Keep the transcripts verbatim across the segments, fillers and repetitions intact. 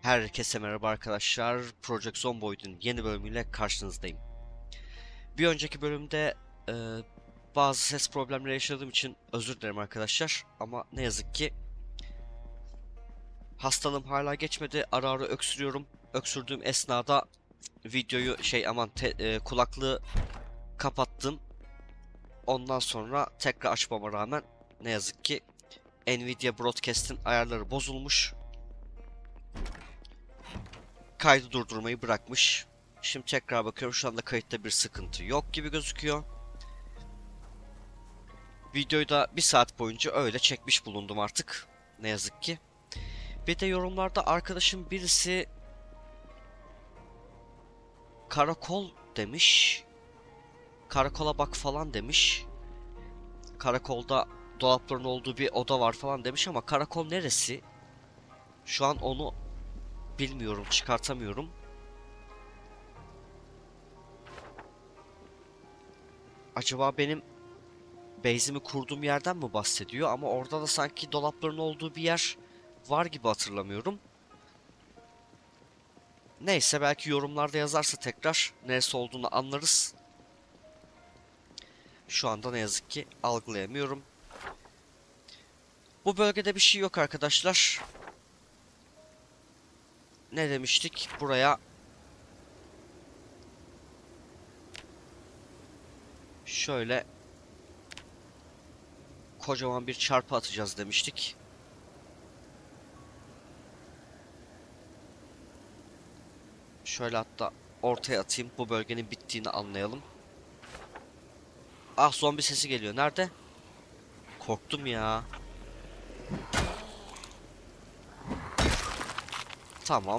Herkese merhaba arkadaşlar. Project Zomboid'un yeni bölümüyle karşınızdayım. Bir önceki bölümde e, bazı ses problemleri yaşadığım için özür dilerim arkadaşlar. Ama ne yazık ki hastalığım hala geçmedi. Ara ara öksürüyorum. Öksürdüğüm esnada videoyu şey aman te, e, kulaklığı kapattım. Ondan sonra tekrar açmama rağmen ne yazık ki Nvidia Broadcast'in ayarları bozulmuş. Kaydı durdurmayı bırakmış. Şimdi tekrar bakıyorum, şu anda kayıtta bir sıkıntı yok gibi gözüküyor. Videoyu da bir saat boyunca öyle çekmiş bulundum artık. Ne yazık ki. Bir de yorumlarda arkadaşım birisi karakol demiş. Karakola bak falan demiş. Karakolda dolapların olduğu bir oda var falan demiş ama karakol neresi? Şu an onu bilmiyorum, çıkartamıyorum. Acaba benim base'imi kurduğum yerden mi bahsediyor? Ama orada da sanki dolapların olduğu bir yer var gibi hatırlamıyorum. Neyse, belki yorumlarda yazarsa tekrar neresi olduğunu anlarız. Şu anda ne yazık ki algılayamıyorum. Bu bölgede bir şey yok arkadaşlar. Ne demiştik? Buraya şöyle kocaman bir çarpı atacağız demiştik. Şöyle hatta ortaya atayım, bu bölgenin bittiğini anlayalım. Ah, zombi sesi geliyor. Nerede? Korktum ya. Tamam.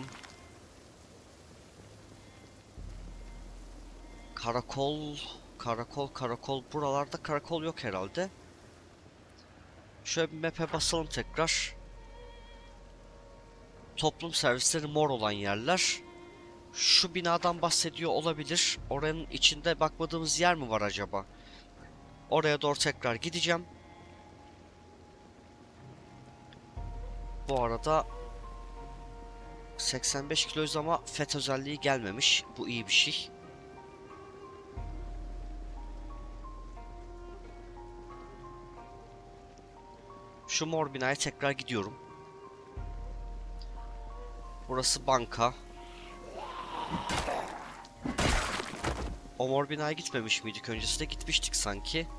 Karakol, karakol, karakol. Buralarda karakol yok herhalde. Şöyle bir map'e basalım tekrar. Toplum servisleri mor olan yerler. Şu binadan bahsediyor olabilir. Oranın içinde bakmadığımız yer mi var acaba? Oraya doğru tekrar gideceğim. Bu arada seksen beş kiloyuz ama fet özelliği gelmemiş. Bu iyi bir şey. Şu mor binaya tekrar gidiyorum. Burası banka. O mor binaya gitmemiş miydik? Öncesinde gitmiştik sanki.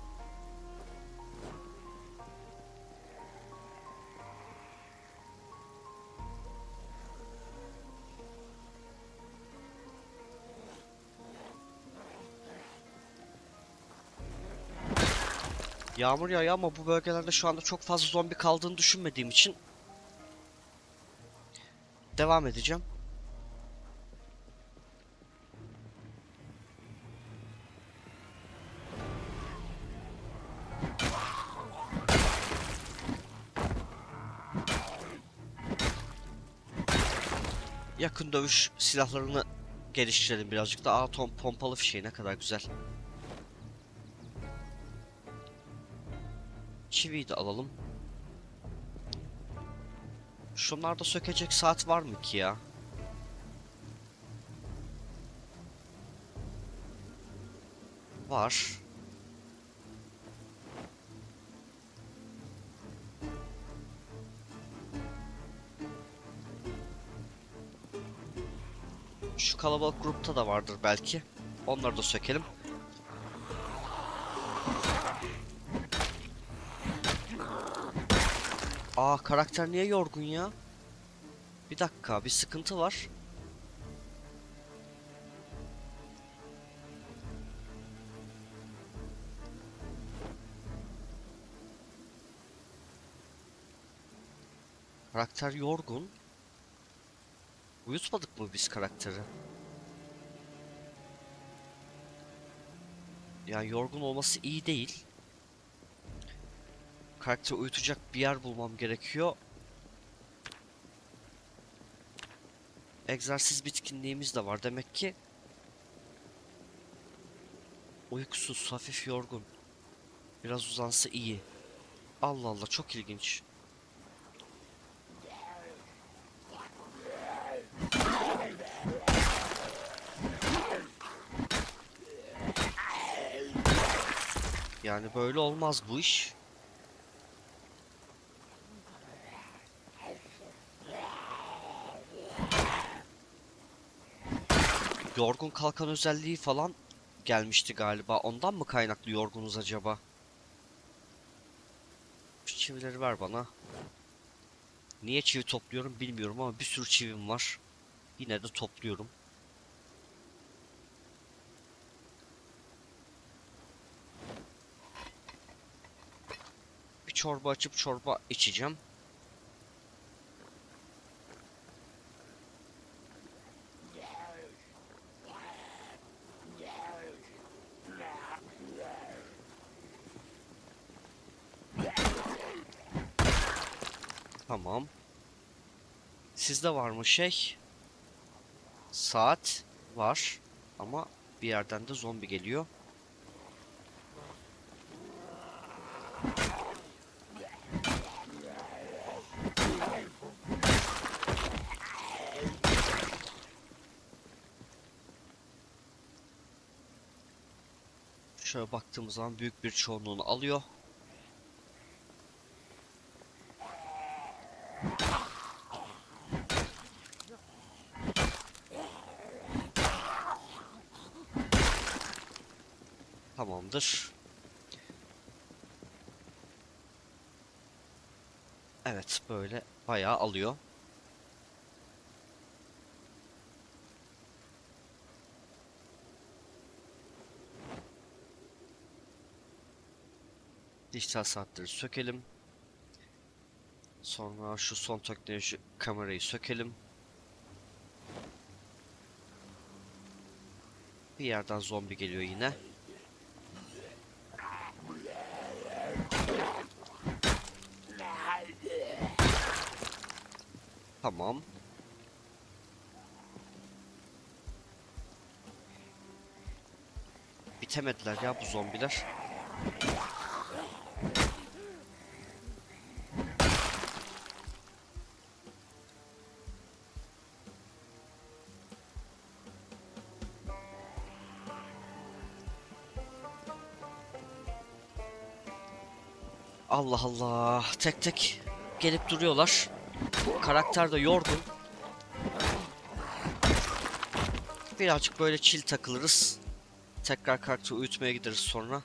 Yağmur yağıyor ama bu bölgelerde şu anda çok fazla zombi kaldığını düşünmediğim için devam edeceğim. Yakın dövüş silahlarını geliştirelim birazcık da. Atom pompalı fişeği ne kadar güzel. Çiviyi de alalım. Şunlarda sökecek saat var mı ki ya? Var. Şu kalabalık grupta da vardır belki. Onları da sökelim. Aa, karakter niye yorgun ya? Bir dakika, bir sıkıntı var. Karakter yorgun. Uyutmadık mı biz karakteri? Yani yorgun olması iyi değil. Karakteri uyutacak bir yer bulmam gerekiyor. Egzersiz bitkinliğimiz de var. Demek ki uykusuz, hafif yorgun. Biraz uzansa iyi. Allah Allah, çok ilginç. Yani böyle olmaz bu iş. Yorgun kalkan özelliği falan gelmişti galiba. Ondan mı kaynaklı yorgunuz acaba? Şu çivileri ver bana. Niye çivi topluyorum bilmiyorum ama bir sürü çivim var. Yine de topluyorum. Bir çorba açıp çorba içeceğim. Tamam. Sizde var mı şey? Saat var. Ama bir yerden de zombi geliyor. Şöyle baktığımız zaman büyük bir çoğunluğunu alıyor. Tamamdır. Evet, böyle bayağı alıyor. Dijital saatleri sökelim. Sonra şu son teknoloji kamerayı sökelim. Bir yerden zombi geliyor yine. Tamam. Bitemediler ya bu zombiler. Allah Allah. Tek tek gelip duruyorlar. Karakter de yorgun. Birazcık böyle chill takılırız. Tekrar karakteri uyutmaya gideriz sonra.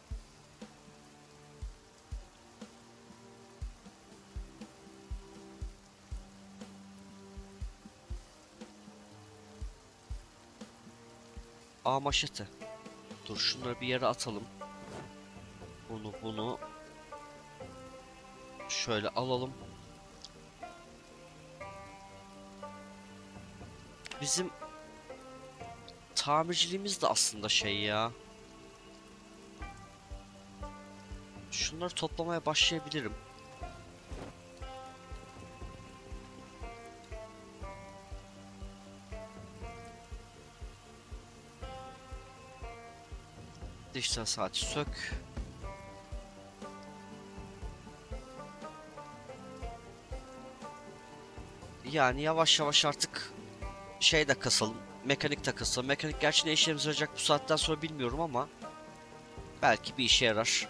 Aa, maşete. Dur şunları bir yere atalım. Bunu bunu şöyle alalım. Bizim tamirciliğimiz de aslında şey ya. Şunları toplamaya başlayabilirim. Dijital saati sök. Yani yavaş yavaş artık şey de kasalım. Mekanik de kasalım. Mekanik gerçi ne işimize yarayacak bu saatten sonra bilmiyorum ama belki bir işe yarar.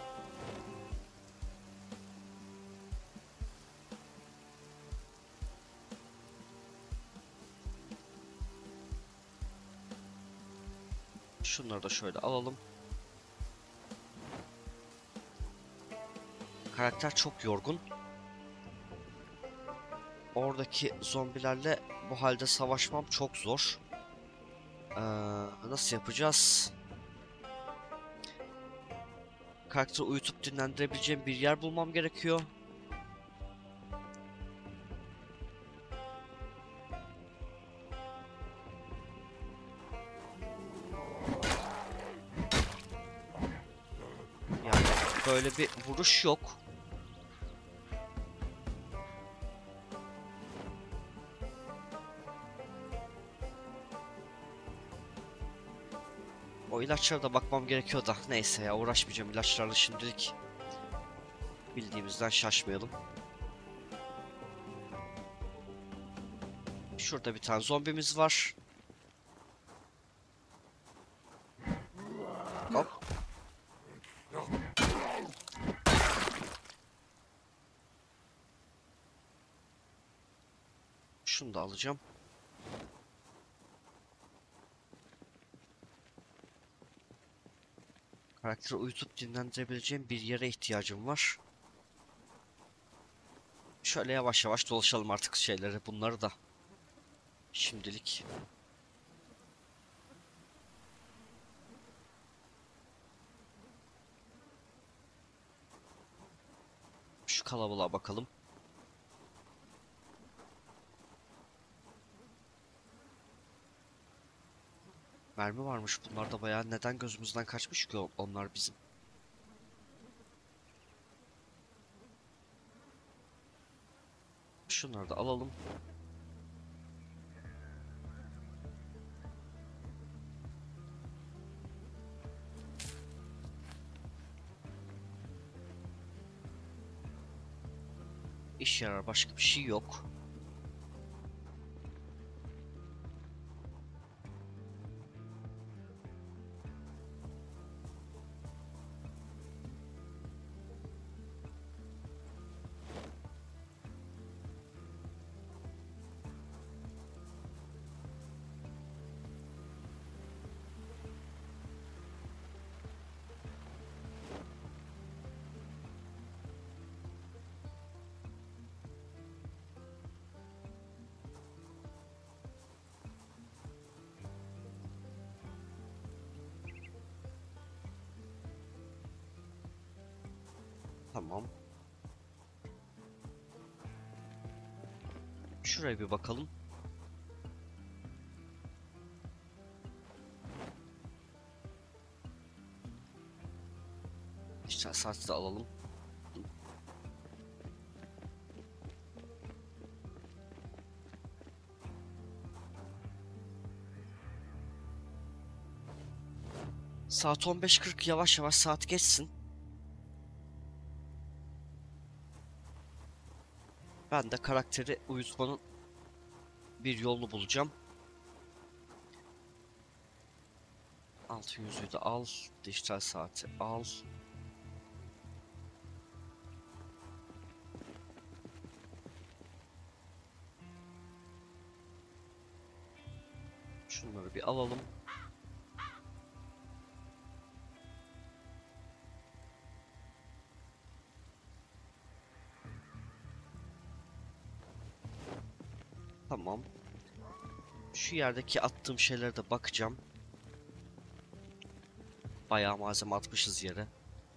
Şunları da şöyle alalım. Karakter çok yorgun. Oradaki zombilerle bu halde savaşmam çok zor. Ee, nasıl yapacağız? Karakteri uyutup dinlendirebileceğim bir yer bulmam gerekiyor. Yani böyle bir vuruş yok. O ilaçlara da bakmam gerekiyor da neyse ya, uğraşmayacağım ilaçlarla şimdilik. Bildiğimizden şaşmayalım. Şurada bir tane zombimiz var. Hop. Şunu da alacağım. Karakteri uyutup dinlendirebileceğim bir yere ihtiyacım var. Şöyle yavaş yavaş dolaşalım artık şeyleri, bunları da. Şimdilik. Şu kalabalığa bakalım. Mermi varmış bunlarda bayağı. Neden gözümüzden kaçmış ki onlar bizim? Şunları da alalım. İş yarar, başka bir şey yok. Tamam. Şuraya bir bakalım. İşte saati de alalım. Saat on beş kırk, yavaş yavaş saat geçsin. Ben de karakteri uyutmanın bir yolunu bulacağım. Altın yüzüğü de al. Dijital saati al. Şunları bir alalım. Tamam. Şu yerdeki attığım şeylere de bakacağım. Bayağı malzeme atmışız yere.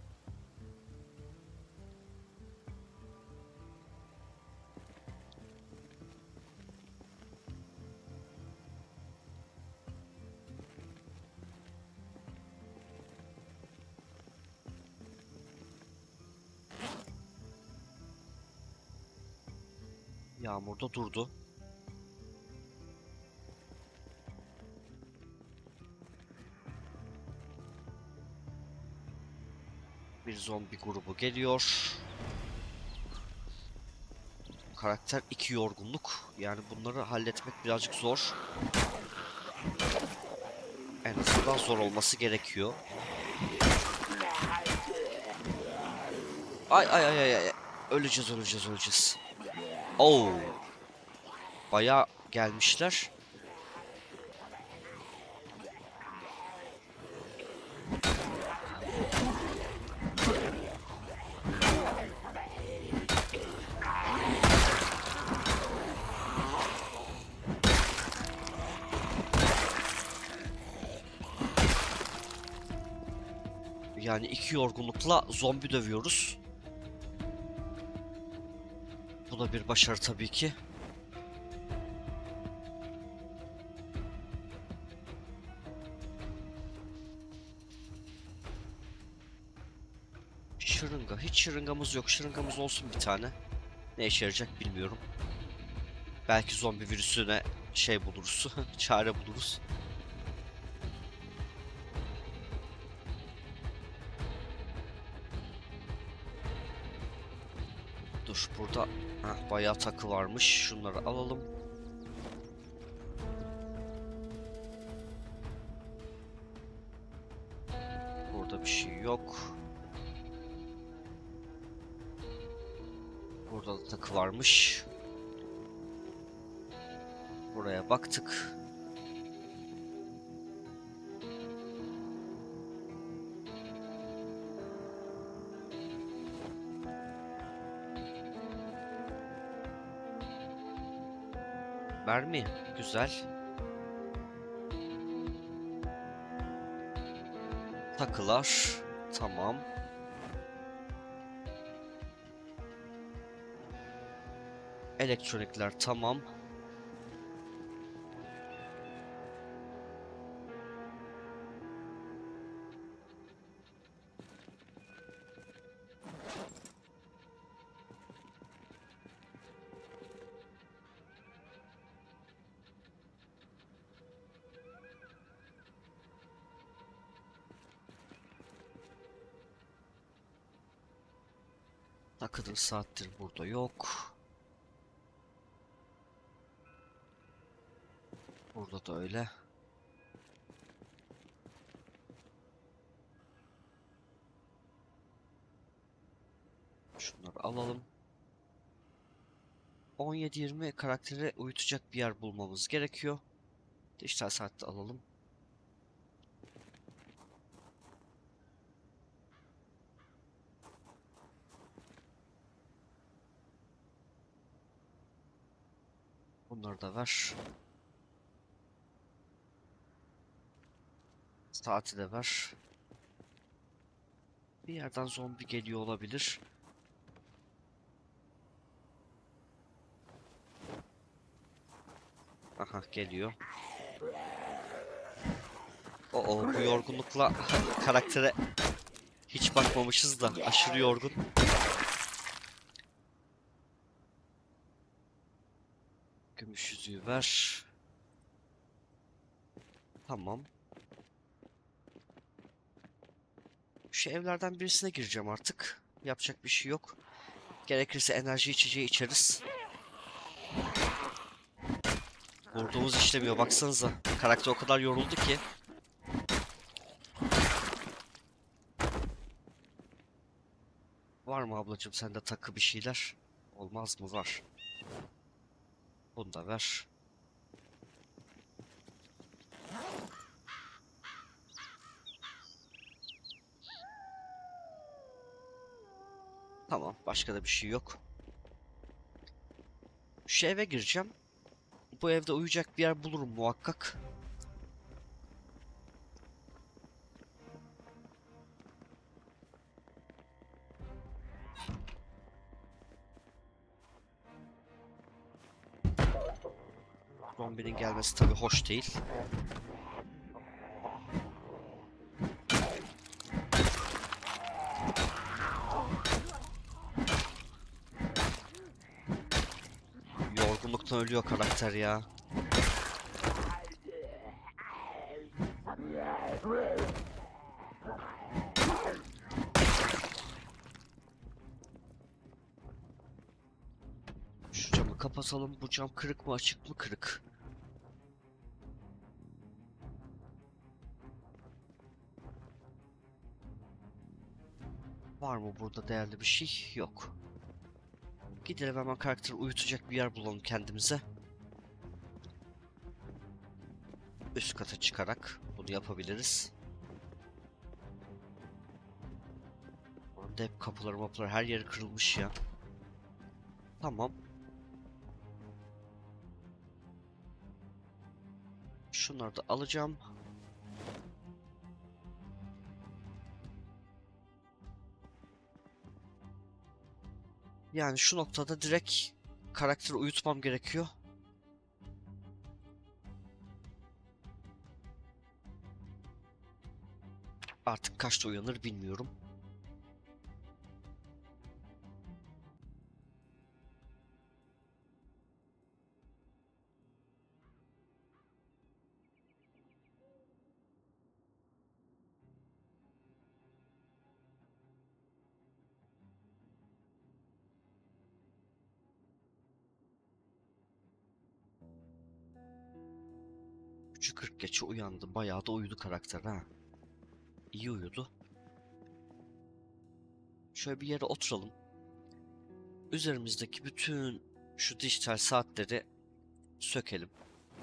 Yağmur da durdu. Bir zombi grubu geliyor. Karakter iki yorgunluk. Yani bunları halletmek birazcık zor. En azından zor olması gerekiyor. Ay ay ay ay ay. Öleceğiz öleceğiz öleceğiz. Oo. Bayağı gelmişler. Yani iki yorgunlukla zombi dövüyoruz. Bu da bir başarı tabii ki. Şırınga. Hiç şırıngamız yok. Şırıngamız olsun bir tane. Ne işe yarayacak bilmiyorum. Belki zombi virüsüne şey buluruz. Çare buluruz. Dur burada heh, bayağı takı varmış. Şunları alalım. Burada bir şey yok. Burada da takı varmış. Buraya baktık. Mermi. Güzel. Takılar. Tamam. Elektronikler tamam. Ne kadar saattir burada yok. Burada da öyle. Şunları alalım. on yedi yirmi karakteri uyutacak bir yer bulmamız gerekiyor. Dijital saatte alalım. Bunları da ver. Saati de ver. Bir yerden zombi geliyor olabilir. Aha geliyor. Oo, bu yorgunlukla karaktere hiç bakmamışız da aşırı yorgun. Gümüş yüzüğü ver. Tamam. Şu evlerden birisine gireceğim artık. Yapacak bir şey yok. Gerekirse enerji içeceği içeriz. Vurduğumuz işlemiyor, baksanıza. Karakter o kadar yoruldu ki. Var mı ablacığım sende takı bir şeyler? Olmaz mı? Var. Bunu da ver. Tamam, başka da bir şey yok. Şu eve gireceğim. Bu evde uyuyacak bir yer bulurum muhakkak. Zombinin gelmesi tabii hoş değil. Yorgunluktan ölüyor karakter ya. Şu camı kapatalım. Bu cam kırık mı, açık mı? Kırık. Var mı burada değerli bir şey? Yok. Gidelim hemen karakteri uyutacak bir yer bulalım kendimize. Üst kata çıkarak bunu yapabiliriz. Orada hep kapıları mapıları her yeri kırılmış ya. Tamam. Şunları da alacağım. Yani şu noktada direkt karakteri uyutmam gerekiyor. Artık kaçta uyanır bilmiyorum. üçü kırk geçe uyandı. Bayağı da uyudu karakter ha. İyi uyudu. Şöyle bir yere oturalım. Üzerimizdeki bütün şu dijital saatleri sökelim.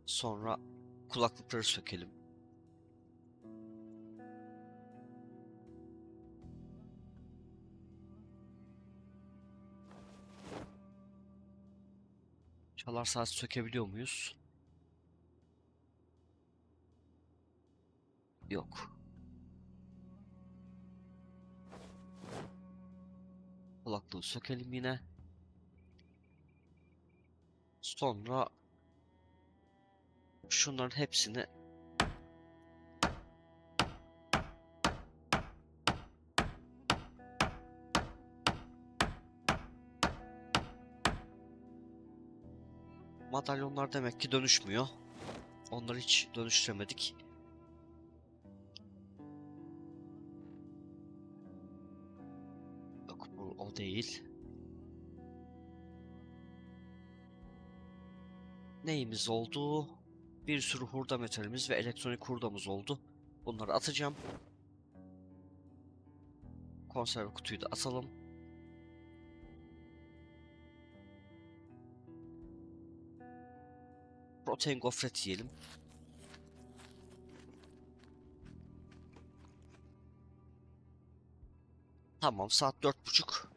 Sonra kulaklıkları sökelim. Çalar saat sökebiliyor muyuz? Yok. Kulaklığı sökelim yine. Sonra şunların hepsini madalyonlar demek ki dönüşmüyor. Onları hiç dönüştüremedik. Yok, bu o değil. Neyimiz oldu? Bir sürü hurda metalimiz ve elektronik hurdamız oldu. Bunları atacağım. Konserve kutuyu da atalım. Protein gofret yiyelim. Tamam, saat dört buçuk.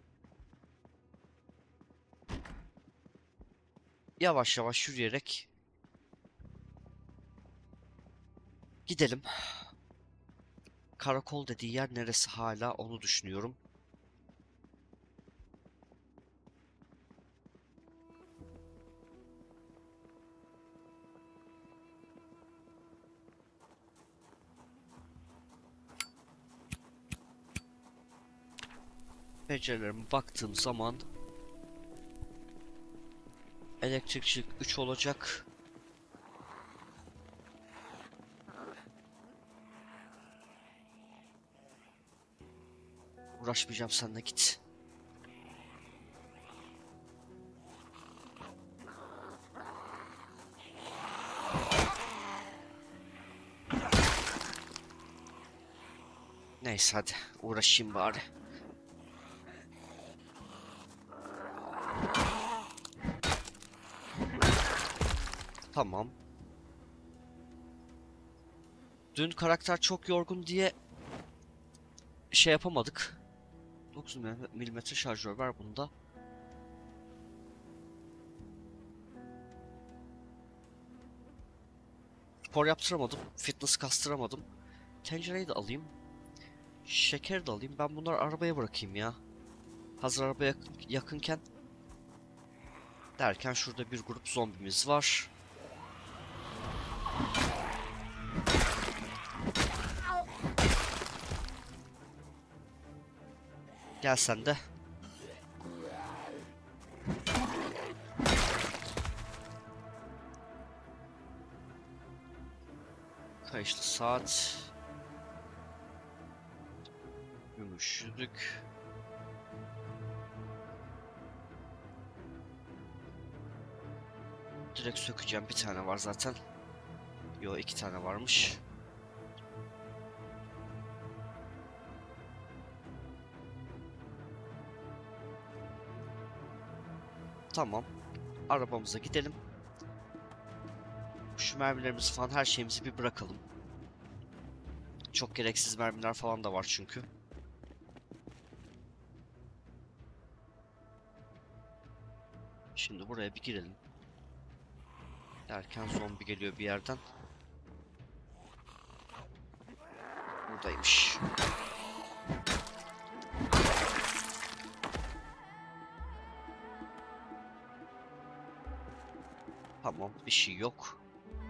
Yavaş yavaş yürüyerek gidelim. Karakol dediği yer neresi hala onu düşünüyorum. Becerilerime baktığım zaman elektrikçilik üç olacak. Uğraşmayacağım, sen de git. Neyse hadi uğraşayım bari. Tamam. Dün karakter çok yorgun diye şey yapamadık. dokuz milimetre şarjör var bunda. Spor yaptıramadım. Fitness kastıramadım. Tencereyi de alayım. Şeker de alayım. Ben bunları arabaya bırakayım ya. Hazır arabaya yakınken. Derken şurada bir grup zombimiz var. Gel sen de. Kayışlı saat. Gümüş yüzük. Direkt sökeceğim. Bir tane var zaten. Yo, iki tane varmış. Tamam. Arabamıza gidelim. Şu mermilerimizi falan, her şeyimizi bir bırakalım. Çok gereksiz mermiler falan da var çünkü. Şimdi buraya bir girelim. Derken zombi geliyor bir yerden. Buradaymış. Tamam, bir şey yok.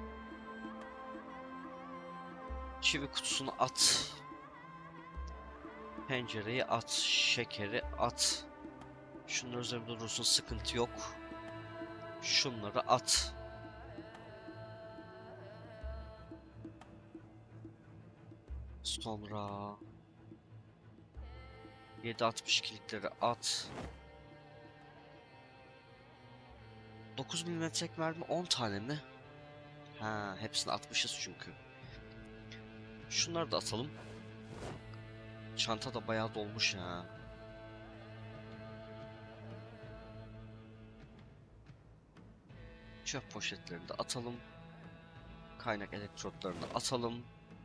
Çivi kutusunu at. Pencereyi at. Şekeri at. Şunlar üzerinde durursun, sıkıntı yok. Şunları at. Sonra yedi altmış ikilikleri at. dokuz milimetrelik mermi on tane mi? Ha, hepsini atmışız çünkü. Şunları da atalım. Çanta da bayağı dolmuş ya. Çöp poşetlerini de atalım. Kaynak elektrotlarını da atalım.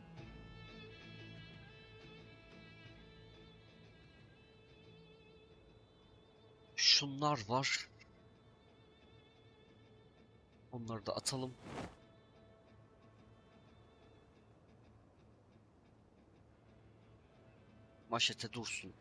Şunlar var. Onları da atalım. Maşete dursun.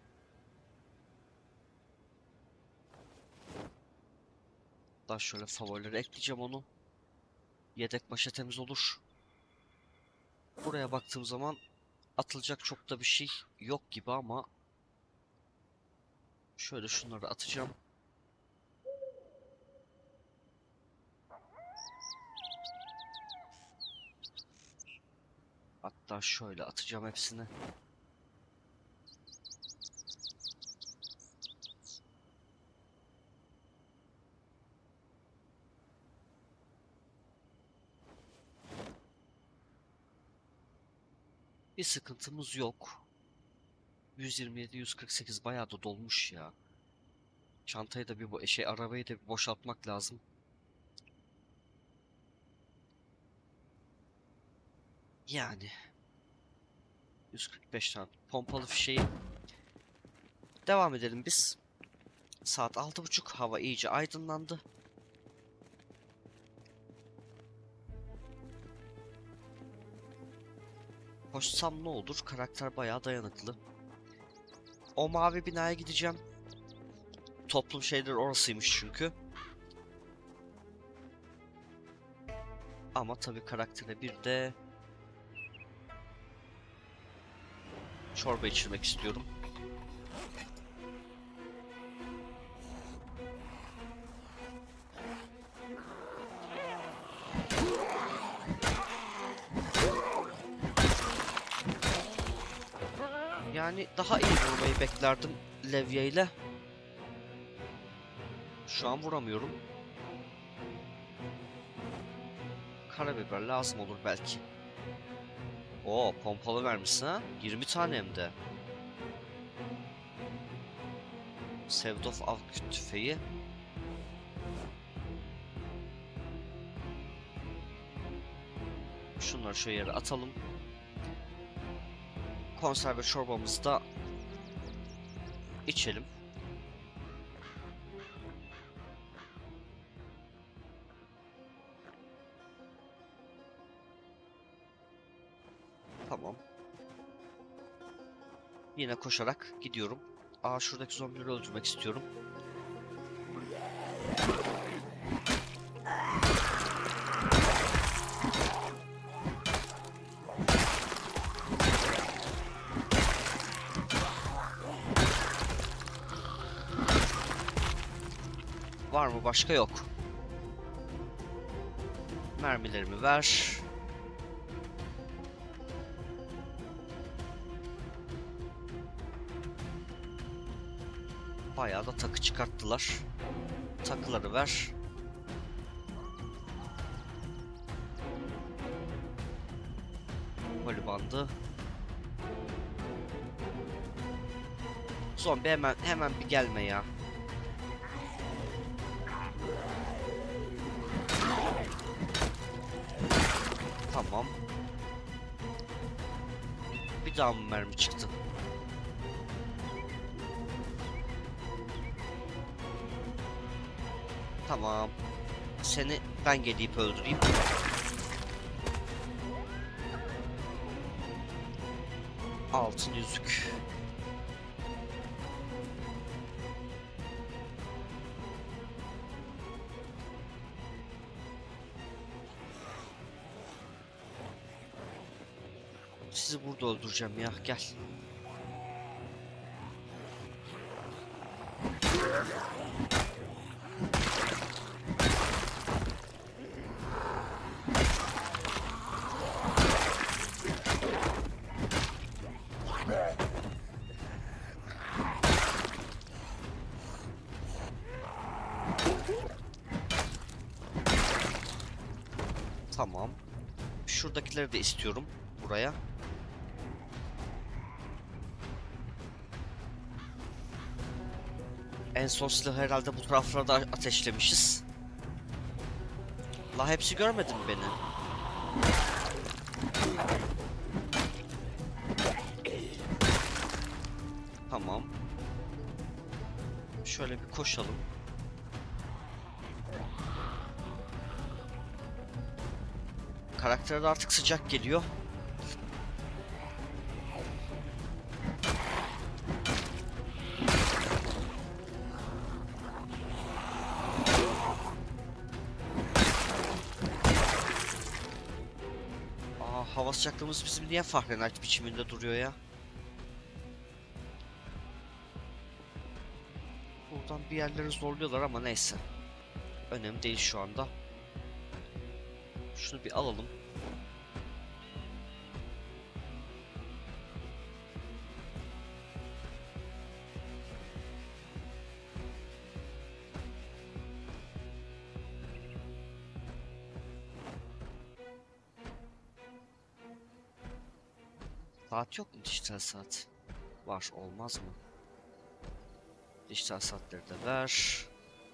Daha şöyle favorilere ekleyeceğim onu. Yedek maşetemiz olur. Buraya baktığım zaman atılacak çok da bir şey yok gibi ama şöyle şunları atacağım. Hatta şöyle atacağım hepsini. Bir sıkıntımız yok. yüz yirmi yedi yüz kırk sekiz bayağı da dolmuş ya. Çantayı da bir bo şey arabayı da bir boşaltmak lazım. Yani yüz kırk beş tane pompalı fişeği. Devam edelim biz. Saat altı buçuk, hava iyice aydınlandı. Koşsam ne olur? Karakter bayağı dayanıklı. O mavi binaya gideceğim. Toplum şeyler orasıymış çünkü. Ama tabii karaktere bir de çorba içirmek istiyorum. Yani daha iyi vurmayı beklerdim levye ile. Şu an vuramıyorum. Karabiber lazım olur belki. Oo, pompalı vermişsin ha. yirmi tane hem de. Sevdof av tüfeği. Şunları şöyle yere atalım. Konserve çorbamızı da içelim. Tamam. Yine koşarak gidiyorum. Aa, şuradaki zombileri öldürmek istiyorum. Var mı? Başka yok. Mermilerimi ver. Bayağı da takı çıkarttılar. Takıları ver. Voli bandı. Zombi hemen hemen bir gelme ya. Tamam. Bir daha mı mermi çıktı? Tamam. Seni ben gelip öldüreyim. Altın yüzük. Sizi burada öldüreceğim ya, gel. Tamam. Şuradakileri de istiyorum buraya. En son silahı herhalde bu taraflara da ateşlemişiz. La hepsi görmedi mi beni? Tamam. Şöyle bir koşalım. Karaktere de artık sıcak geliyor. Aa, hava sıcaklığımız bizim niye Fahrenheit biçiminde duruyor ya? Buradan bir yerleri zorluyorlar ama neyse. Önemli değil şu anda. Şunu bir alalım. Saat yok mu, dijital saat? Var, olmaz mı? Dijital saatleri de ver.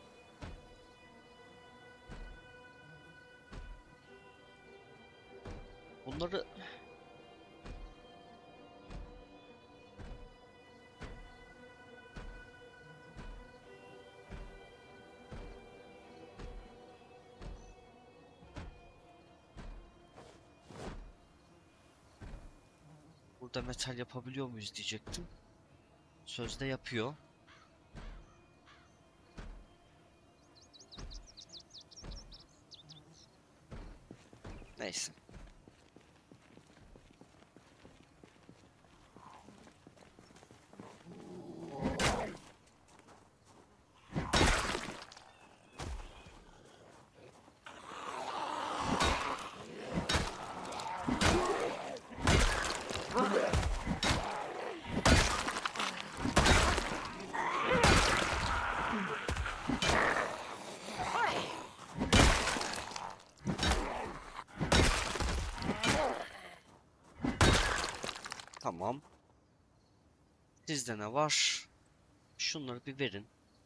Bunları burada metal yapabiliyor muyuz diyecektim. Sözde yapıyor. Neyse. Tamam. Sizde ne var? Şunları bir verin.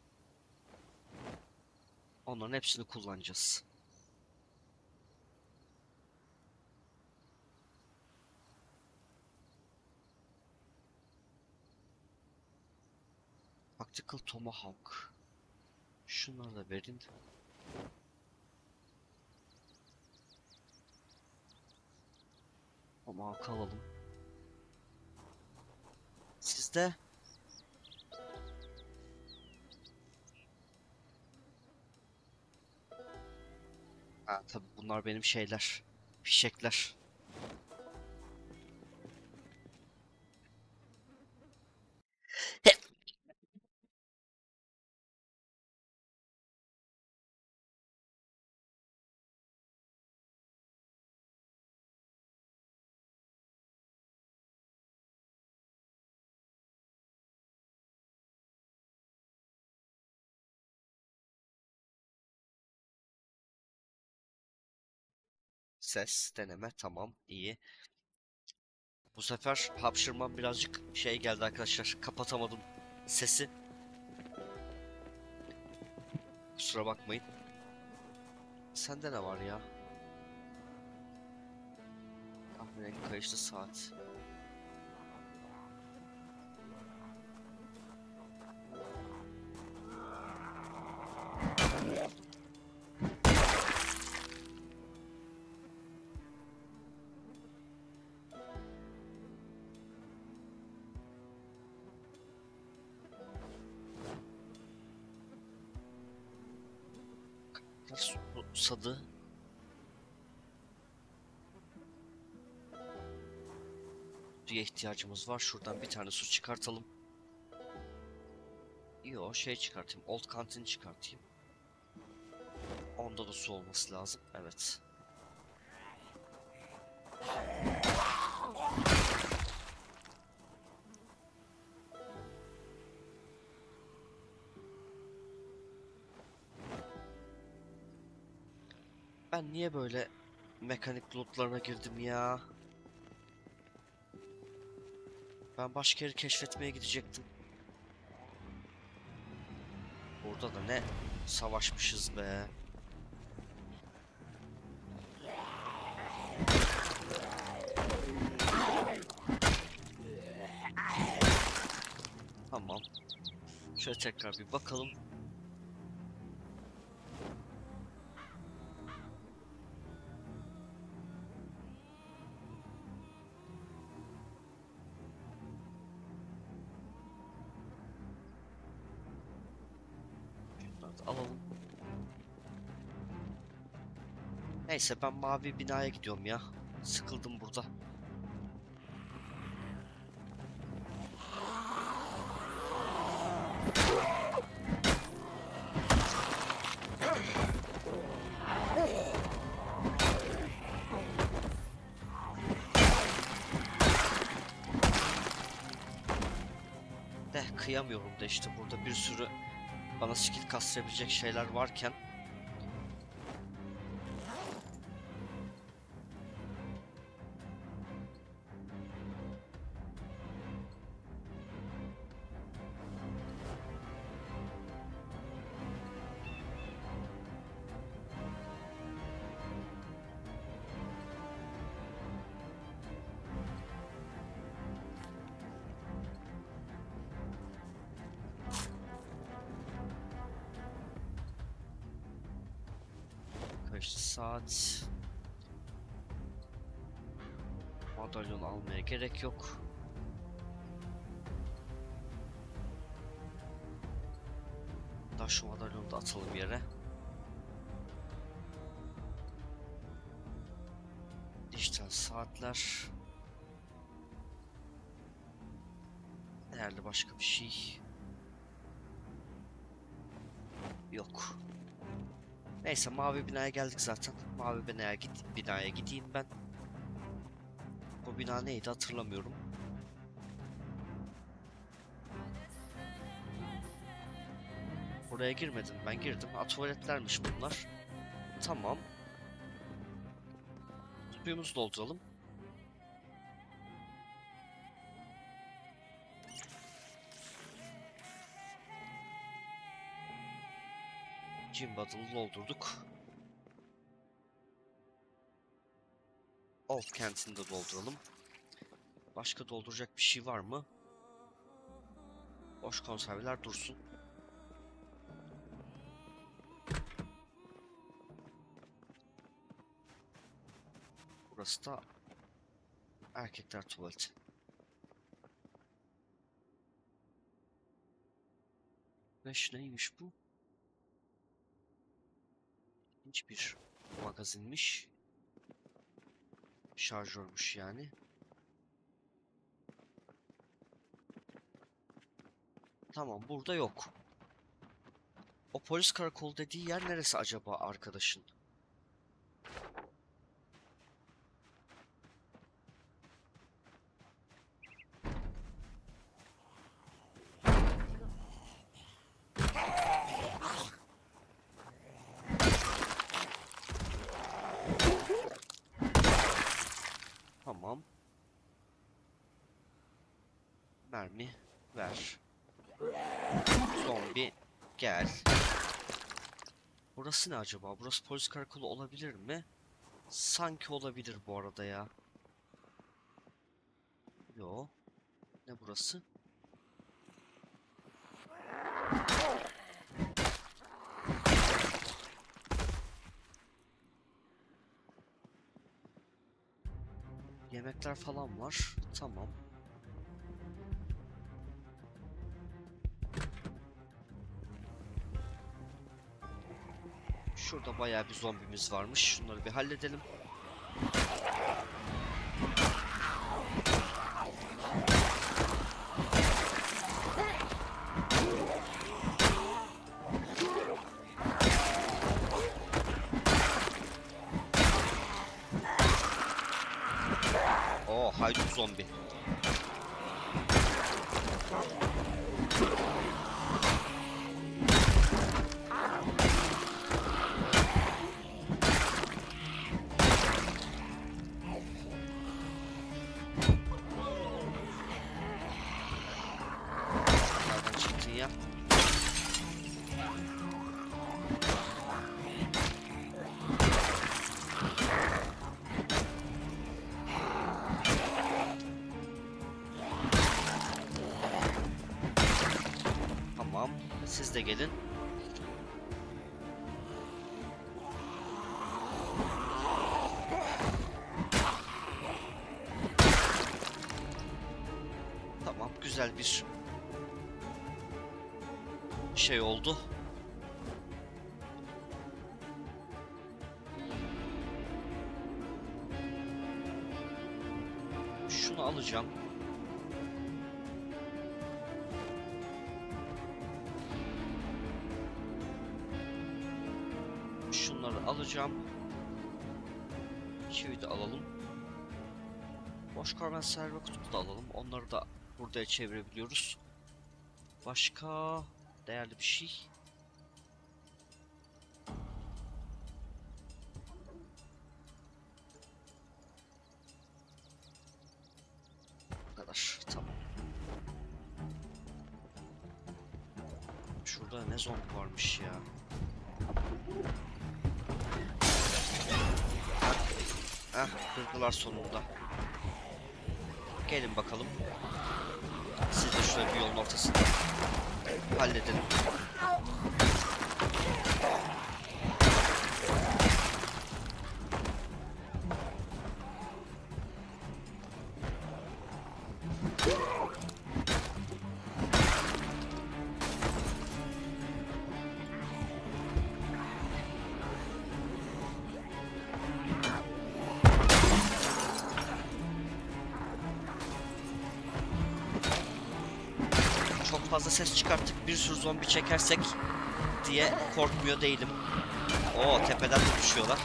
Onların hepsini kullanacağız. Tactical Tomahawk. Şunları da verin. Tomahawk alalım. Sizde ha, tabii bunlar benim şeyler. Fişekler. Ses deneme, tamam, iyi. Bu sefer hapşırmam birazcık şey geldi arkadaşlar. Kapatamadım sesi. Kusura bakmayın. Sende ne var ya? Kahverengi kayışlı saat. Susadı. Suya ihtiyacımız var. Şuradan bir tane su çıkartalım. Yo, şey çıkartayım. Old Canteen çıkartayım. Onda da su olması lazım. Evet. Ben niye böyle mekanik lootlarına girdim ya? Ben başka yeri keşfetmeye gidecektim. Burada da ne savaşmışız be. Tamam. Şöyle tekrar bir bakalım. Şunları da alalım. Neyse ben mavi binaya gidiyorum ya. Sıkıldım burada. De kıyamıyorum da işte burada bir sürü bana skill kastırabilecek şeyler varken. Kaç saat? Madalyon almaya gerek yok. Daha şu madalyonu da atalım yere. Dijital saatler. Değerli başka bir şey yok. Neyse mavi binaya geldik zaten. Mavi binaya git binaya gideyim ben. Bu bina neydi hatırlamıyorum. Oraya girmedim, ben girdim. Ha, tuvaletlermiş bunlar. Tamam. Suyumuzu dolduralım. Gym bottle'ı doldurduk. Old Kent'ini de dolduralım. Başka dolduracak bir şey var mı? Boş konserveler dursun. Burası da erkekler tuvaleti. Beş neymiş bu? Hiçbir magazinmiş. Şarjörmüş yani. Tamam burada yok. O polis karakolu dediği yer neresi acaba arkadaşın? Tamam. Mermi ver. Zombi gel. Burası ne acaba? Burası polis karakolu olabilir mi? Sanki olabilir bu arada ya. Yo. Ne burası? Yemekler falan var. Tamam. Şurada bayağı bir zombimiz varmış. Şunları bir halledelim. Oo, haydut zombi. Nereden çıktın ya? siz de gelin. Tamam, güzel bir şey oldu. Şunu alacağım. Şunları alacağım. Çivi de alalım. Boş karmanserve kutubu da alalım. Onları da buraya çevirebiliyoruz. Başka değerli bir şey. Bu kadar. Tamam. Şurada ne zombi varmış ya. Heh, kırdılar sonunda. Gelin bakalım. Siz de şöyle bir yolun ortasında halledelim. Çok fazla ses çıkarttık, bir sürü zombi çekersek diye korkmuyor değilim. Oo, tepeden de düşüyorlar.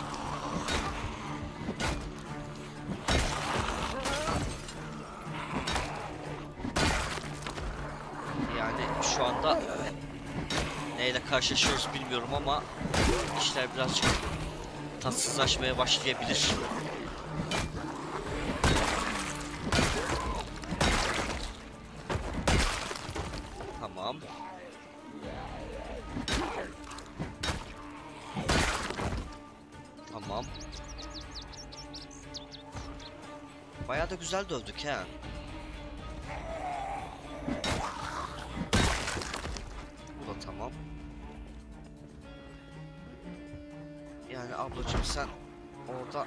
Yani şu anda neyle karşılaşıyoruz bilmiyorum ama işler birazcık tatsızlaşmaya başlayabilir. Tamam. Tamam. Bayağı da güzel dövdük ha. Bu da tamam. Yani ablacığım sen orada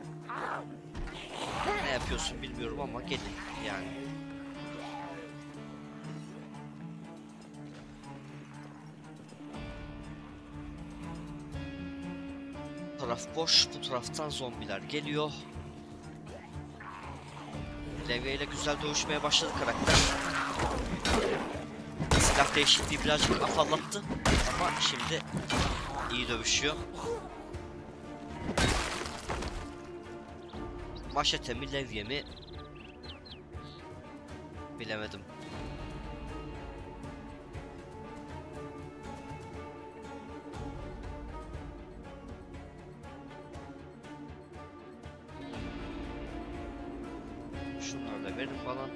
ne yapıyorsun bilmiyorum ama gelin yani. Bu taraf boş, bu taraftan zombiler geliyor. Levye ile güzel dövüşmeye başladı karakter. Silah değişikliği birazcık afallattı ama şimdi iyi dövüşüyor. Maşete mi, levye mi? Bilemedim. Şunları da verin falan.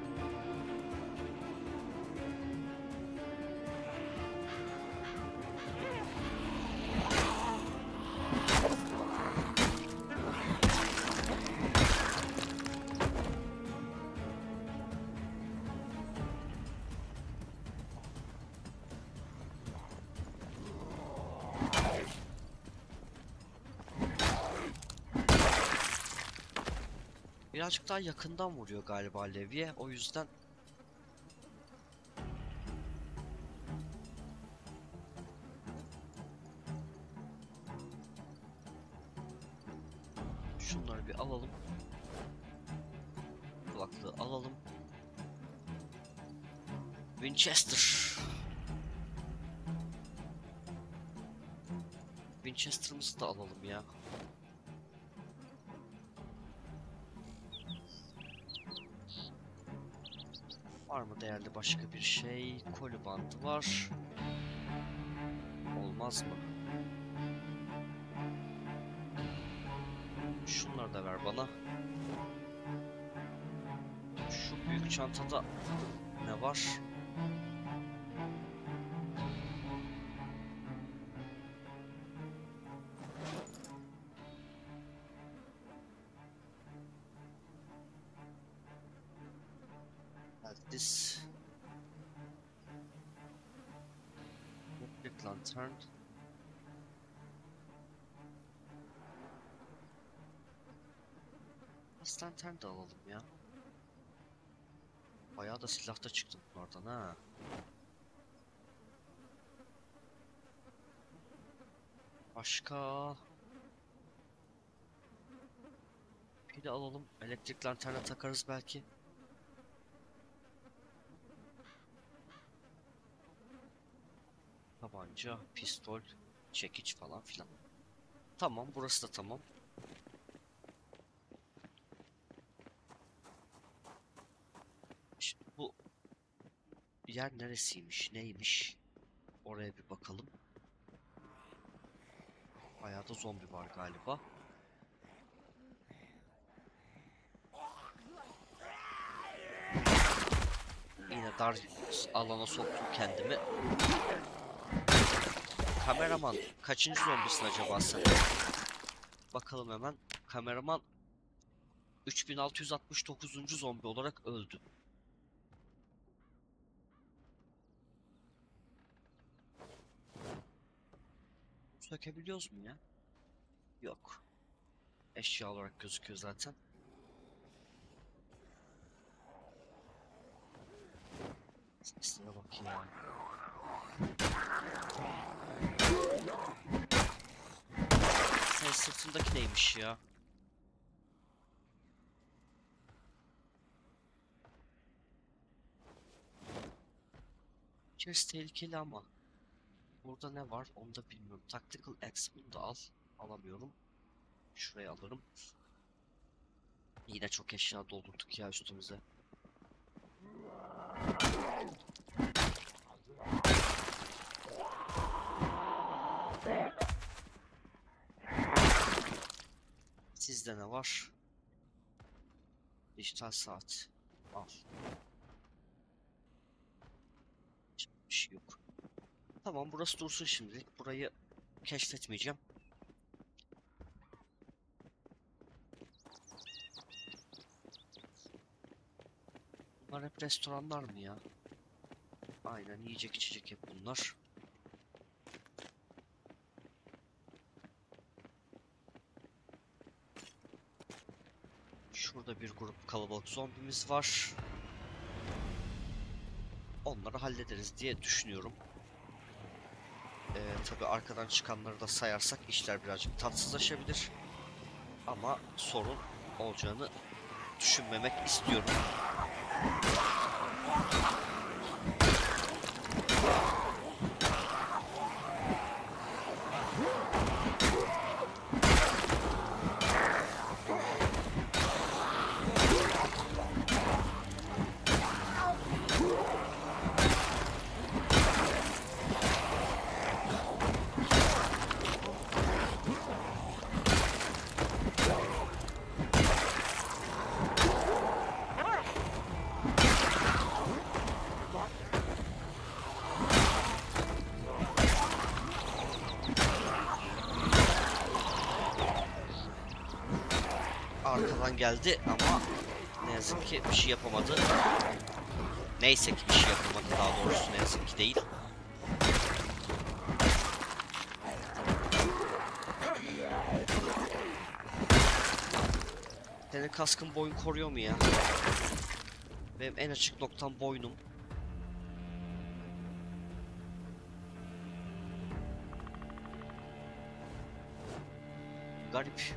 Birazcık daha yakından vuruyor galiba levye. O yüzden şunları bir alalım. Kulaklığı alalım. Winchester. Winchester'ımızı da alalım ya. Var mı değerli başka bir şey? Koli bandı var. Olmaz mı? Şunları da ver bana. Şu büyük çantada ne var? This. lantern. Gas lantern de alalım ya. Bayağı da silah da çıktı bunlardan ha. Başka... Bir de alalım. Elektrik lanterna takarız belki. Tabanca, pistol, çekiç falan filan. Tamam, burası da tamam. Şimdi bu yer neresiymiş, neymiş? Oraya bir bakalım. Bayağı da zombi var galiba. Yine dar alana soktum kendimi. Kameraman kaçıncı zombisin acaba sen? Bakalım hemen. Kameraman üç bin altı yüz altmış dokuzuncu zombi olarak öldü. Sökebiliyoruz mu ya? Yok. Eşya olarak gözüküyor zaten. Seslere bak ya. Sen sırtındaki neymiş ya? İçerisi tehlikeli ama. Burada ne var onu da bilmiyorum. Tactical Axe bunu da al. Alamıyorum. Şuraya alırım. Yine çok eşya doldurduk ya üstümüze. Sizde ne var? Dijital saat. Al. Hiçbir şey yok. Tamam burası dursun şimdilik. Burayı keşfetmeyeceğim. Bunlar hep restoranlar mı ya? Aynen yiyecek içecek hep bunlar. Şurada bir grup kalabalık zombimiz var. Onları hallederiz diye düşünüyorum. Ee, tabii arkadan çıkanları da sayarsak işler birazcık tatsızlaşabilir. Ama sorun olacağını düşünmemek istiyorum. Arkadan geldi ama ne yazık ki bir şey yapamadı. Neyse ki bir şey yapamadı daha doğrusu ne yazık ki değil. Senin kaskın boyun koruyor mu ya? Benim en açık noktam boynum. Garip.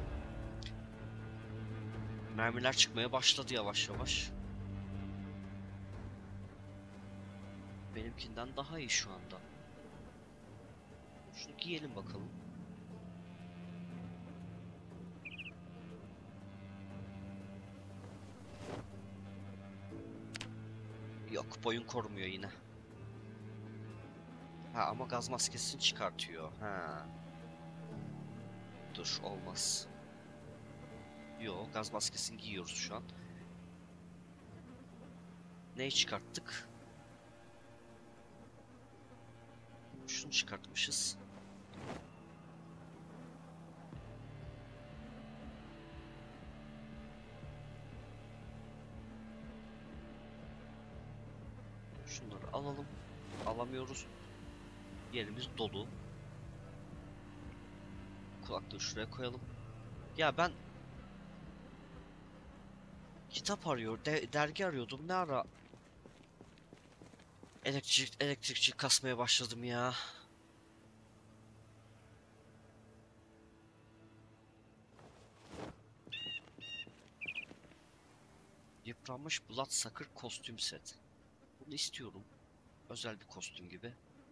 Mermiler çıkmaya başladı yavaş yavaş. Benimkinden daha iyi şu anda. Şunu giyelim bakalım. Yok boyun korumuyor yine. Ha ama gaz maskesini çıkartıyor. Ha. Dur olmaz. Yo gaz maskesini giyiyoruz şu an. Neyi çıkarttık? Şunu çıkartmışız. Şunları alalım. Alamıyoruz. Yerimiz dolu. Kulaklığı şuraya koyalım. Ya ben kitap arıyor, de dergi arıyordum. Ne ara elektrik elektrikçi kasmaya başladım ya. Yıpranmış Bloodsucker kostüm set. Bunu istiyorum. Özel bir kostüm gibi.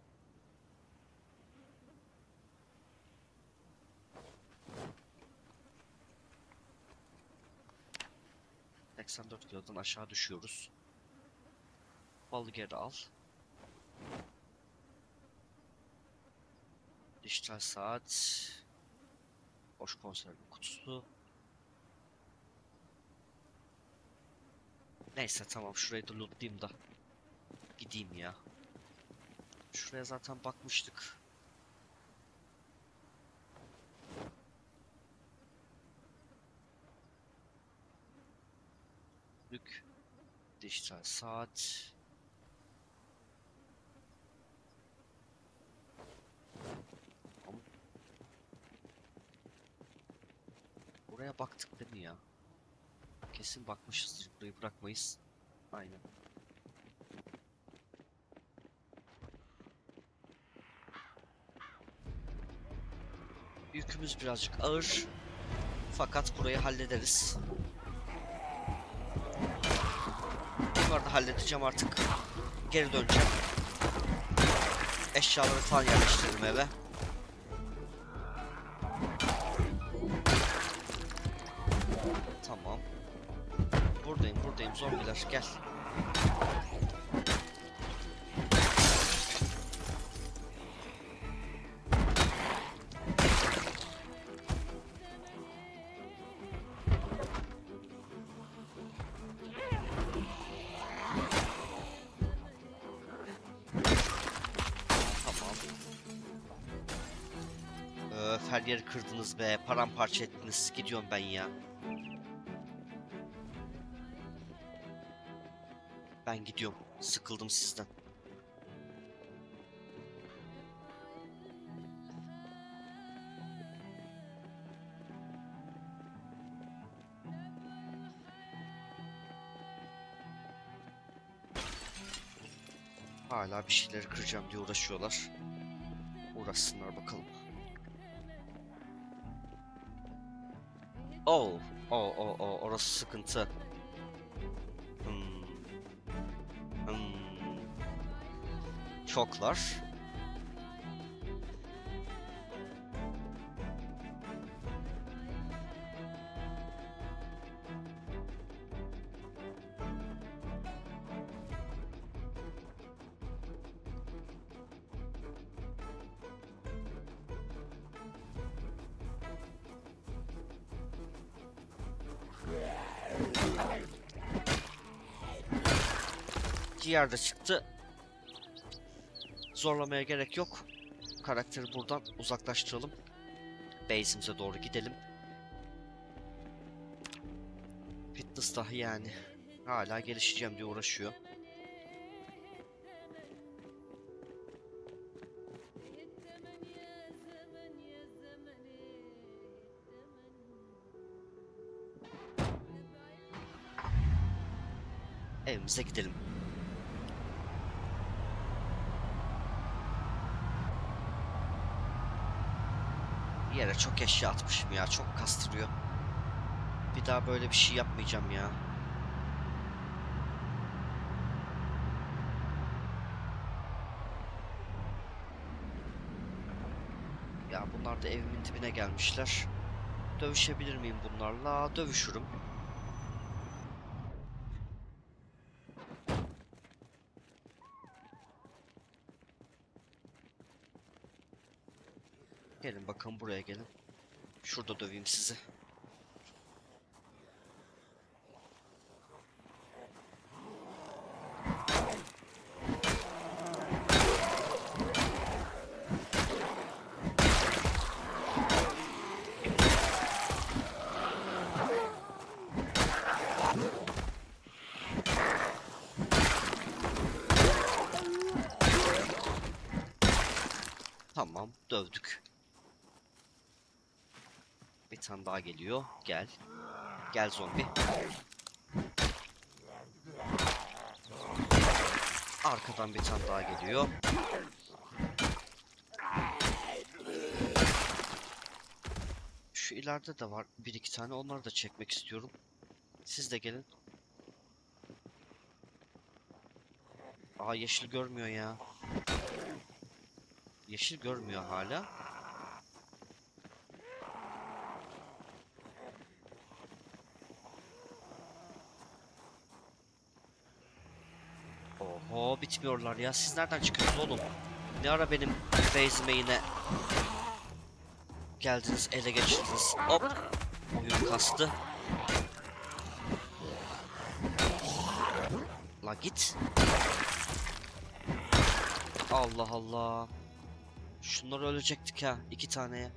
seksen dört kilodan aşağı düşüyoruz. Balı geri al. Dijital saat. Boş konserve kutusu. Neyse tamam, şurayı da lootlayayım da gideyim ya. Şuraya zaten bakmıştık. Lük. Dijital saat. Tamam. Buraya baktık değil mi ya? Kesin bakmışızdır. Burayı bırakmayız. Aynen. Yükümüz birazcık ağır. Fakat burayı hallederiz. Bunları da halledeceğim artık. Geri döneceğim. Eşyaları falan yerleştirdim eve. Tamam. Buradayım buradayım zombiler, gel. Öf, her yeri kırdınız be, paramparça ettiniz. Gidiyorum ben ya. Ben gidiyorum. Sıkıldım sizden. Hala bir şeyleri kıracağım diye uğraşıyorlar. Uğraşsınlar bakalım. Oh, oh, oh, oh, orası sıkıntı. Hmm. Hmm. Çoklar. Ciğer de çıktı. Zorlamaya gerek yok. Karakteri buradan uzaklaştıralım. Base'imize doğru gidelim. Fitness dahi yani. Hala gelişeceğim diye uğraşıyor. Evimize gidelim. Yere çok eşya atmışım ya, çok kastırıyor. Bir daha böyle bir şey yapmayacağım ya. Ya bunlar da evimin dibine gelmişler. Dövüşebilir miyim bunlarla? Dövüşürüm. Gelin bakın, buraya gelin. Şurada döveyim sizi. Dövdük. Bir tane daha geliyor. Gel. Gel zombi. Arkadan bir tane daha geliyor. Şu ileride de var bir iki tane. Onları da çekmek istiyorum. Siz de gelin. Aa, yeşil görmüyor ya. Yeşil görmüyor hala. Oho, bitmiyorlar ya. Siz nereden çıkıyorsunuz oğlum? Ne ara benim base'ime yine geldiniz, ele geçirdiniz. Hop. Oyun kastı. La git. Allah Allah. Şunlar ölecektik ha. İki taneye.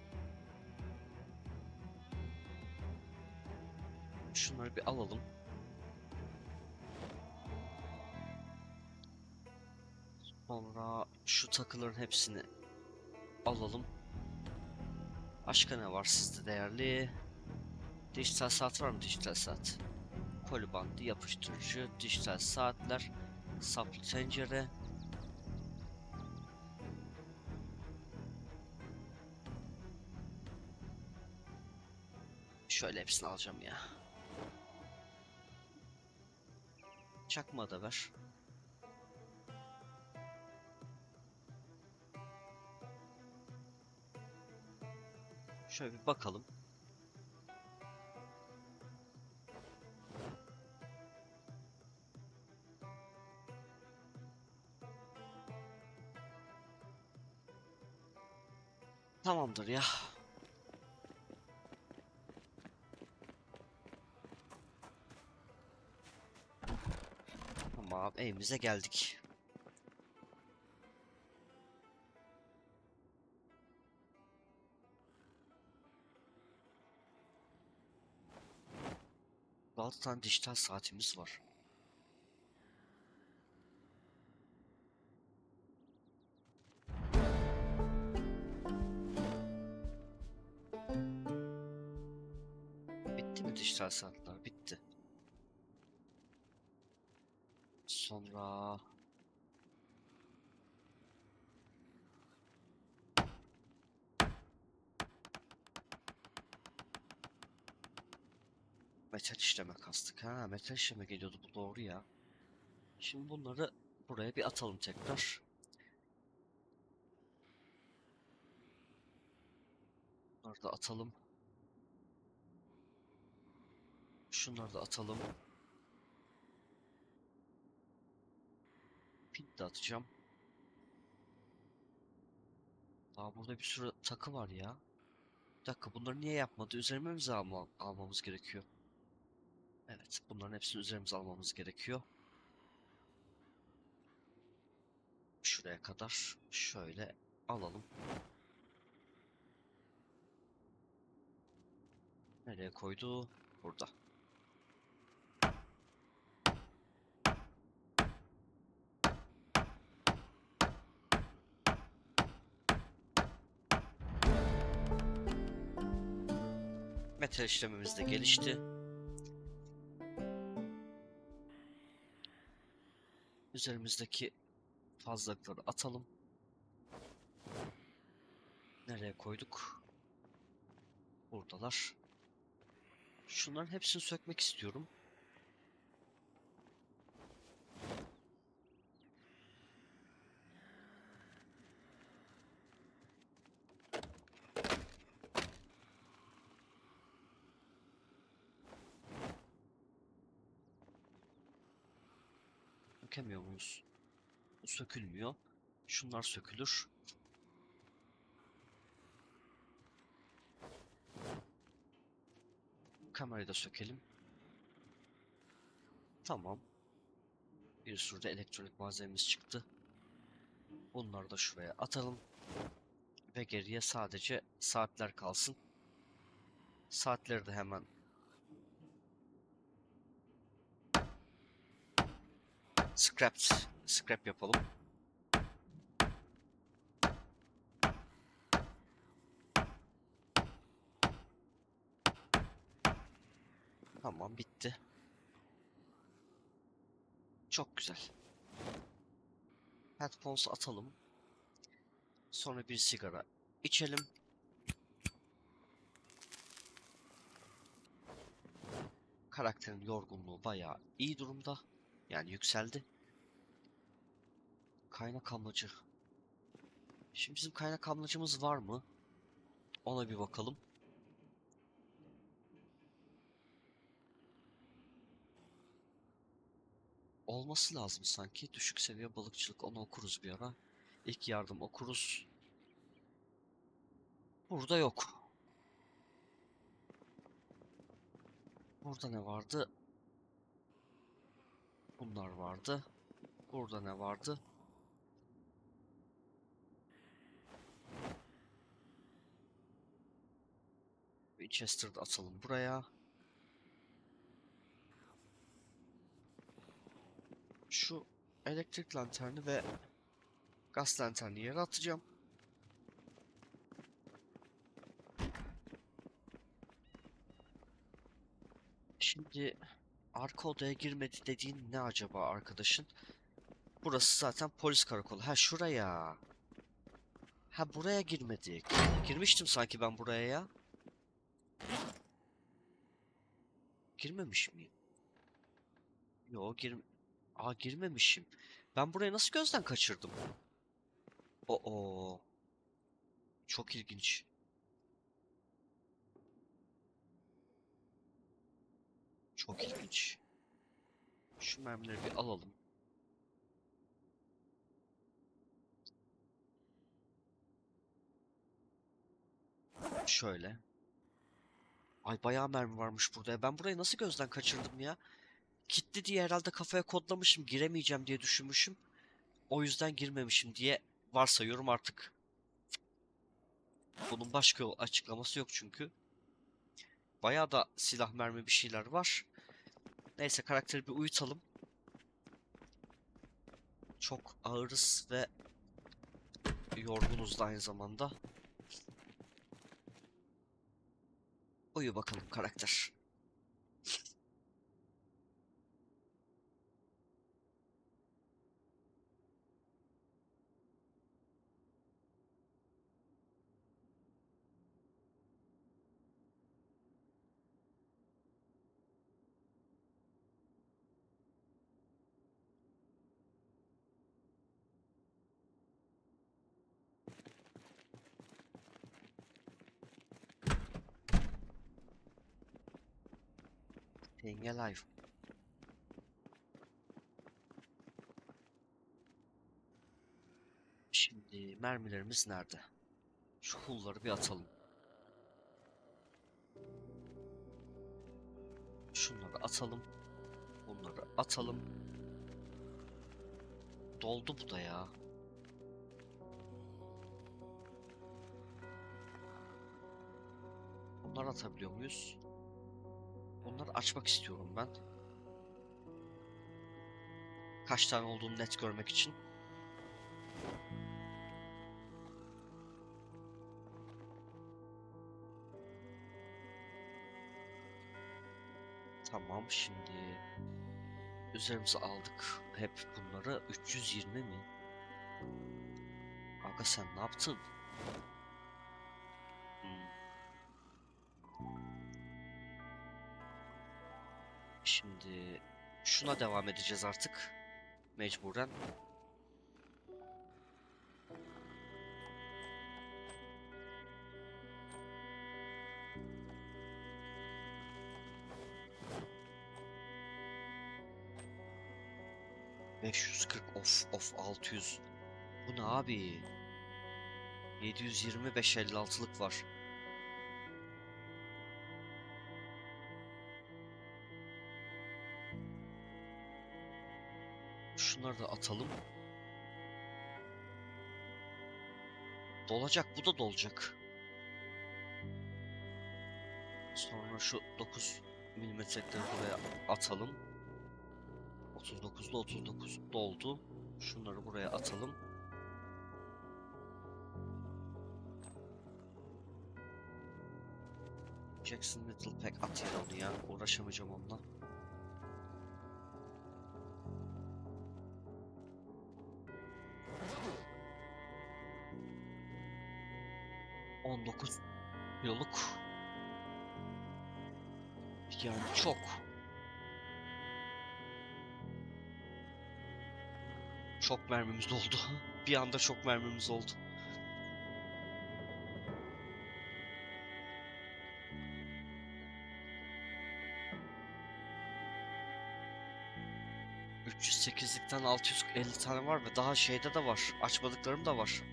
Şunları bir alalım. Sonra şu takıların hepsini alalım. Başka ne var sizde değerli? Dijital saat var mı? Dijital saat. Koli bandı, yapıştırıcı, dijital saatler, saplı tencere. Şöyle hepsini alacağım ya. Çakma da ver. Şöyle bir bakalım. Tamamdır ya. Tamam, evimize geldik. altı tane dijital saatimiz var. Bitti mi dijital saatler? Bitti. Sonra... Metal işleme kastık. Ha, metal işleme geliyordu, bu doğru ya. Şimdi bunları buraya bir atalım tekrar. Bunları da atalım. Şunları da atalım. Pin de atacağım. Daha burada bir sürü takı var ya. Bir dakika, bunları niye yapmadı? Üzerime mi alma, almamız gerekiyor? Evet, bunların hepsini üzerimize almamız gerekiyor. Şuraya kadar şöyle alalım. Nereye koydu? Burada. Metal işlememiz de gelişti. Üzerimizdeki fazlalıkları atalım. Nereye koyduk? Buradalar. Şunların hepsini sökmek istiyorum. Sökemiyor muyuz? Bu sökülmüyor. Şunlar sökülür. Kamerayı da sökelim. Tamam. Bir sürü de elektronik malzememiz çıktı. Bunları da şuraya atalım. Ve geriye sadece saatler kalsın. Saatleri de hemen scrap scrap yapalım. Tamam, bitti. Çok güzel. Headphones atalım. Sonra bir sigara içelim. Karakterin yorgunluğu bayağı iyi durumda. Yani yükseldi. Kaynak amacı. Şimdi bizim kaynak amacımız var mı? Ona bir bakalım. Olması lazım sanki. Düşük seviye balıkçılık. Onu okuruz bir ara. İlk yardım okuruz. Burada yok. Burada ne vardı? Bunlar vardı. Burada ne vardı? Winchester'da atalım buraya. Şu elektrik lanterni ve gaz lanterni yere atacağım. Şimdi arka odaya girmedi dediğin ne acaba arkadaşın? Burası zaten polis karakolu. Ha, şuraya. Ha, buraya girmedik. Girmiştim sanki ben buraya ya. Girmemiş miyim? Yo, gir... Aa, girmemişim. Ben burayı nasıl gözden kaçırdım? Oo. Çok ilginç. Çok ilginç. Şu mermileri bir alalım. Şöyle. Ay, bayağı mermi varmış burada. Ben burayı nasıl gözden kaçırdım ya? Kilitli diye herhalde kafaya kodlamışım. Giremeyeceğim diye düşünmüşüm. O yüzden girmemişim diye varsayıyorum artık. Bunun başka yol açıklaması yok çünkü. Bayağı da silah mermi bir şeyler var. Neyse, karakteri bir uyutalım. Çok ağırız ve yorgunuz da aynı zamanda. Uyu bakalım karakter. Staying alive. Şimdi mermilerimiz nerede? Şu hulları bir atalım. Şunları atalım. Bunları atalım. Doldu bu da ya. Bunları atabiliyor muyuz? Bunları açmak istiyorum ben. Kaç tane olduğunu net görmek için. Tamam, şimdi üzerimize aldık hep bunları. üç yüz yirmi mi? Aga, sen ne yaptın? Hmm. Şimdi şuna devam edeceğiz artık. Mecburen. beş yüz kırk, of of, altı yüz. Bu ne abi? yedi yüz yirmi, beş elli altılık var. Şunları da atalım. Dolacak, bu da dolacak. Sonra şu dokuz milimetreleri buraya atalım. otuz dokuzda otuz dokuz doldu. Şunları buraya atalım. Jackson Little Pack at yere onu ya. Uğraşamayacağım onunla. on dokuz kiloluk. Yani çok. Çok mermimiz oldu. Bir anda çok mermimiz oldu. üç yüz sekizlikten altı yüz elli tane var ve daha şeyde de var. Açmadıklarım da var.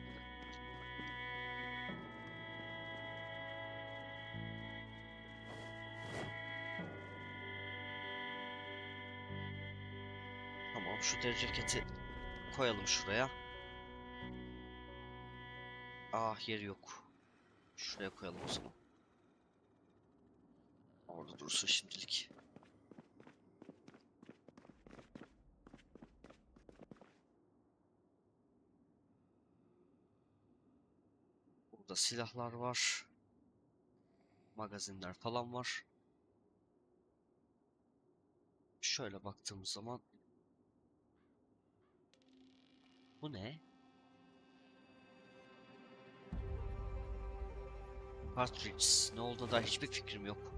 Tamam, şu deri ceketi koyalım şuraya. Ah, yeri yok. Şuraya koyalım o zaman. Orada dursun şimdilik. Burada silahlar var. Magazinler falan var. Şöyle baktığımız zaman bu ne? Cartridge. Ne olduğuna dair hiçbir fikrim yok.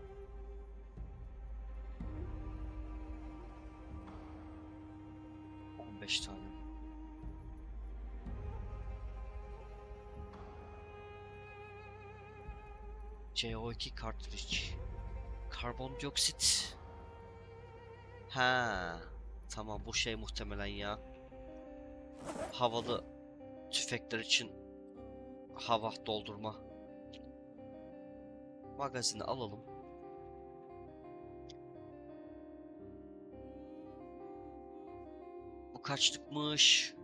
on beş tane. C O iki cartridge. Karbondioksit. Ha, tamam, bu şey muhtemelen ya. Havalı tüfekler için hava doldurma. Magazini alalım. Bu kaçlıkmış?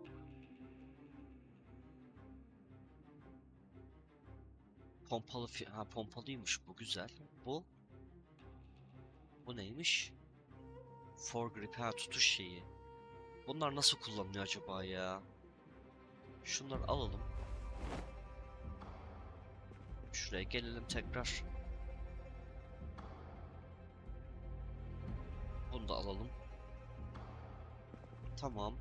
Pompalı fi- ha, pompalıymış, bu güzel. Bu bu neymiş? Foregrip, ha, tutuş şeyi. Bunlar nasıl kullanılıyor acaba ya? Şunları alalım. Şuraya gelelim tekrar. Bunu da alalım. Tamam.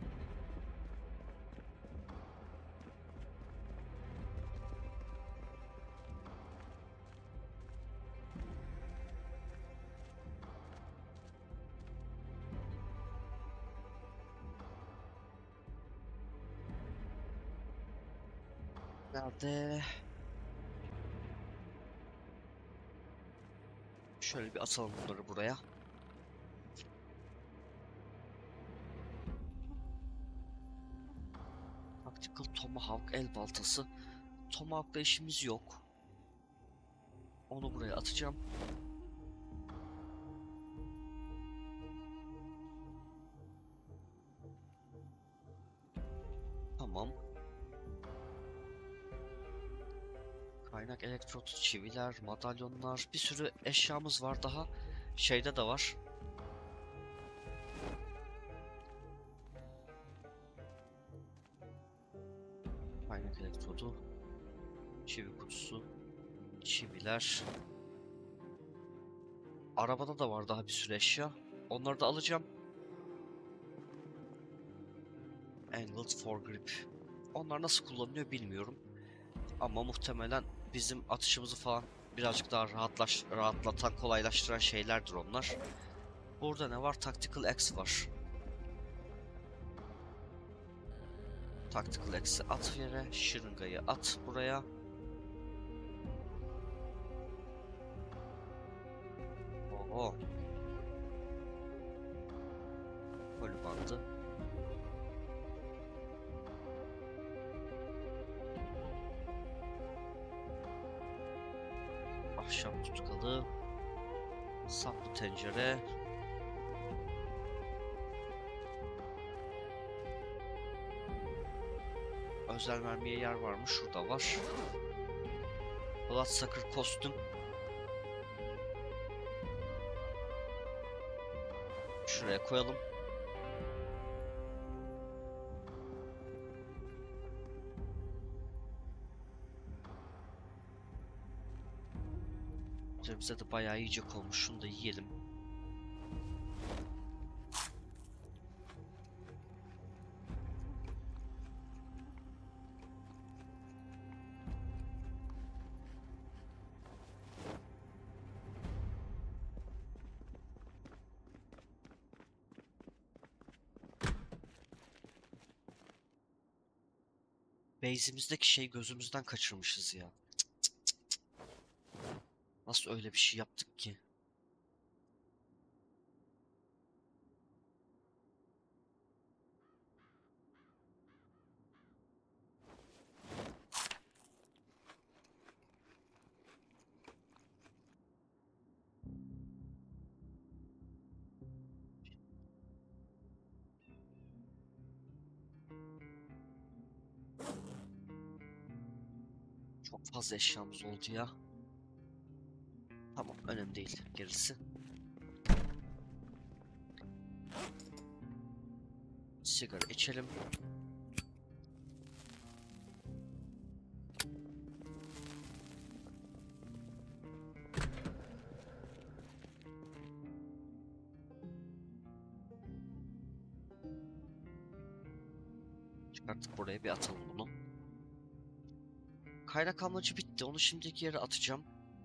Nerede? Şöyle bir atalım bunları buraya. Tactical Tomahawk el baltası. Tomahawk'la işimiz yok. Onu buraya atacağım. Tamam. Kaynak elektrotu, çiviler, madalyonlar, bir sürü eşyamız var daha. Şeyde de var. Kaynak elektrodu, çivi kutusu, çiviler. Arabada da var daha bir sürü eşya. Onları da alacağım. Angled foregrip. Onlar nasıl kullanılıyor bilmiyorum. Ama muhtemelen bizim atışımızı falan birazcık daha rahatlaş rahatlatan, kolaylaştıran şeylerdir onlar. Burada ne var? Tactical Axe var. Tactical Axe'i at yere. Şırıngayı at buraya. Oho. Ölü bandı. Ahşap tutkalı. Saplı tencere. Özel mermiye yer var mı? Şurada var. Bloodsucker kostüm. Şuraya koyalım. Yemeklerimize de bayağı yiyecek olmuş. Şunu da yiyelim. Base'imizdeki şeyi gözümüzden kaçırmışız ya. Nasıl öyle bir şey yaptık ki? Çok fazla eşyamız oldu ya. Tamam, önemli değil gerisi. Sigara içelim. Çıkarttık, buraya bir atalım bunu. Kaynak amacı bitti. Onu şimdiki yere atacağım.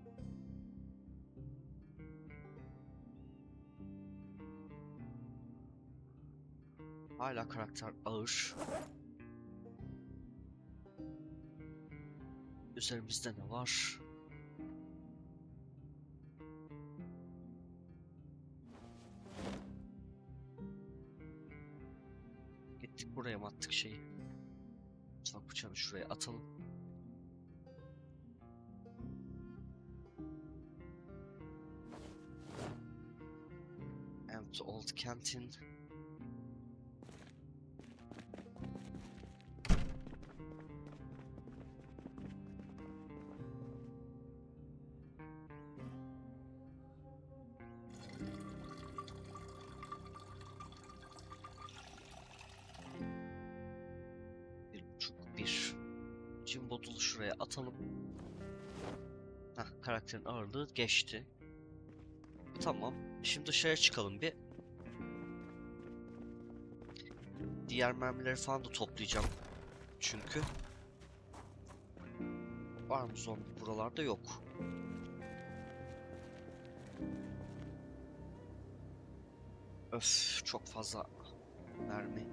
Hala karakter ağır. Üzerimizde ne var? Gittik, buraya mı attık şeyi? Mutfak bıçağını şuraya atalım. Empty old canteen. Bir buçuk bir. Jim Bottle'ı şuraya atalım. Heh, karakterin ağırlığı geçti. Tamam. Şimdi dışarı çıkalım bir. Diğer mermileri falan da toplayacağım. Çünkü var mı zombi? Buralarda yok. Öf, çok fazla mermi.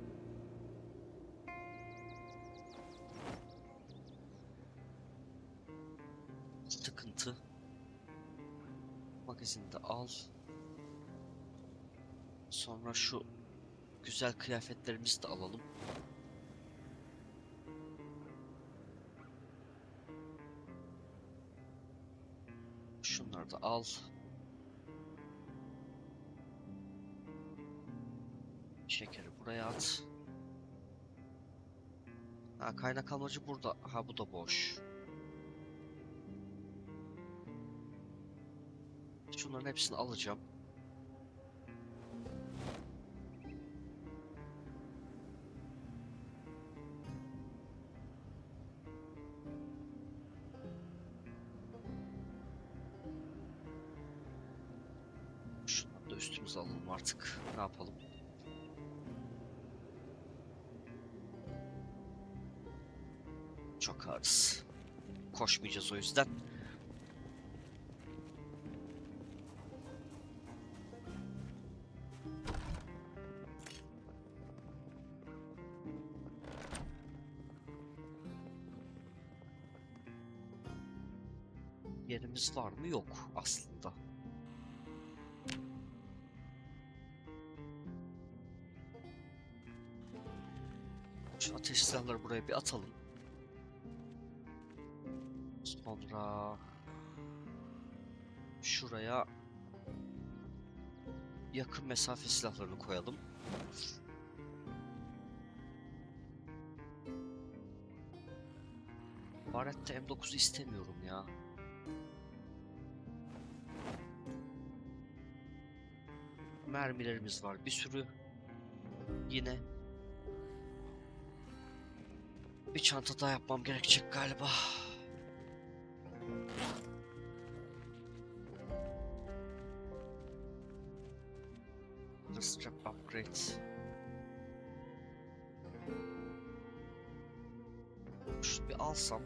Sıkıntı. Magazini de al. Sonra şu güzel kıyafetlerimizi de alalım. Şunları da al. Şekeri buraya at. Ha, kaynak amacı burada. Ha, bu da boş. Şunların hepsini alacağım. Şunları da üstümüze alalım artık. Ne yapalım? Çok ağırız. Koşmayacağız o yüzden. Yerimiz var mı? Yok aslında. Şu ateş silahları buraya bir atalım. Sonra şuraya yakın mesafe silahlarını koyalım. Barrett'te M dokuzu istemiyorum ya. Mermilerimiz var bir sürü. Yine bir çanta daha yapmam gerekecek galiba. Leather strap upgrade. Şunu bir alsam.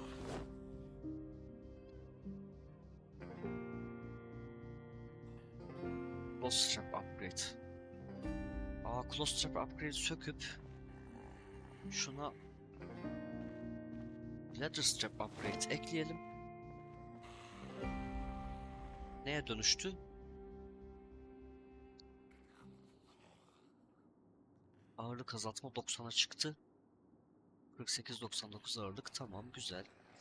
Close strap upgrade. Aa, close strap upgrade söküp şuna leather strap upgrade ekleyelim. Neye dönüştü? Ağırlık azaltma doksana çıktı. kırk sekiz doksan dokuz ağırlık, tamam, güzel.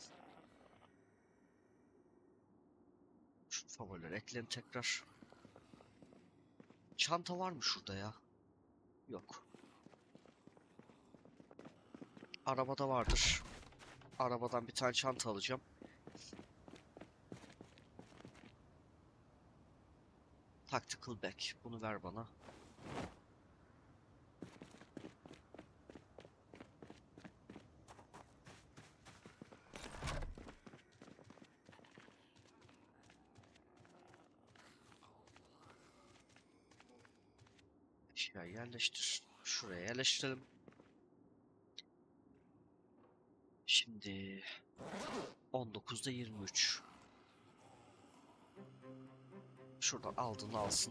Şu favorileri ekleyelim tekrar. Çanta var mı şurada ya? Yok. Arabada vardır. Arabadan bir tane çanta alacağım. Tactical bag. Bunu ver bana. Eşya yerleştir. Şuraya yerleştirelim. Şimdi on dokuzda yirmi üç. Şuradan aldığını alsın.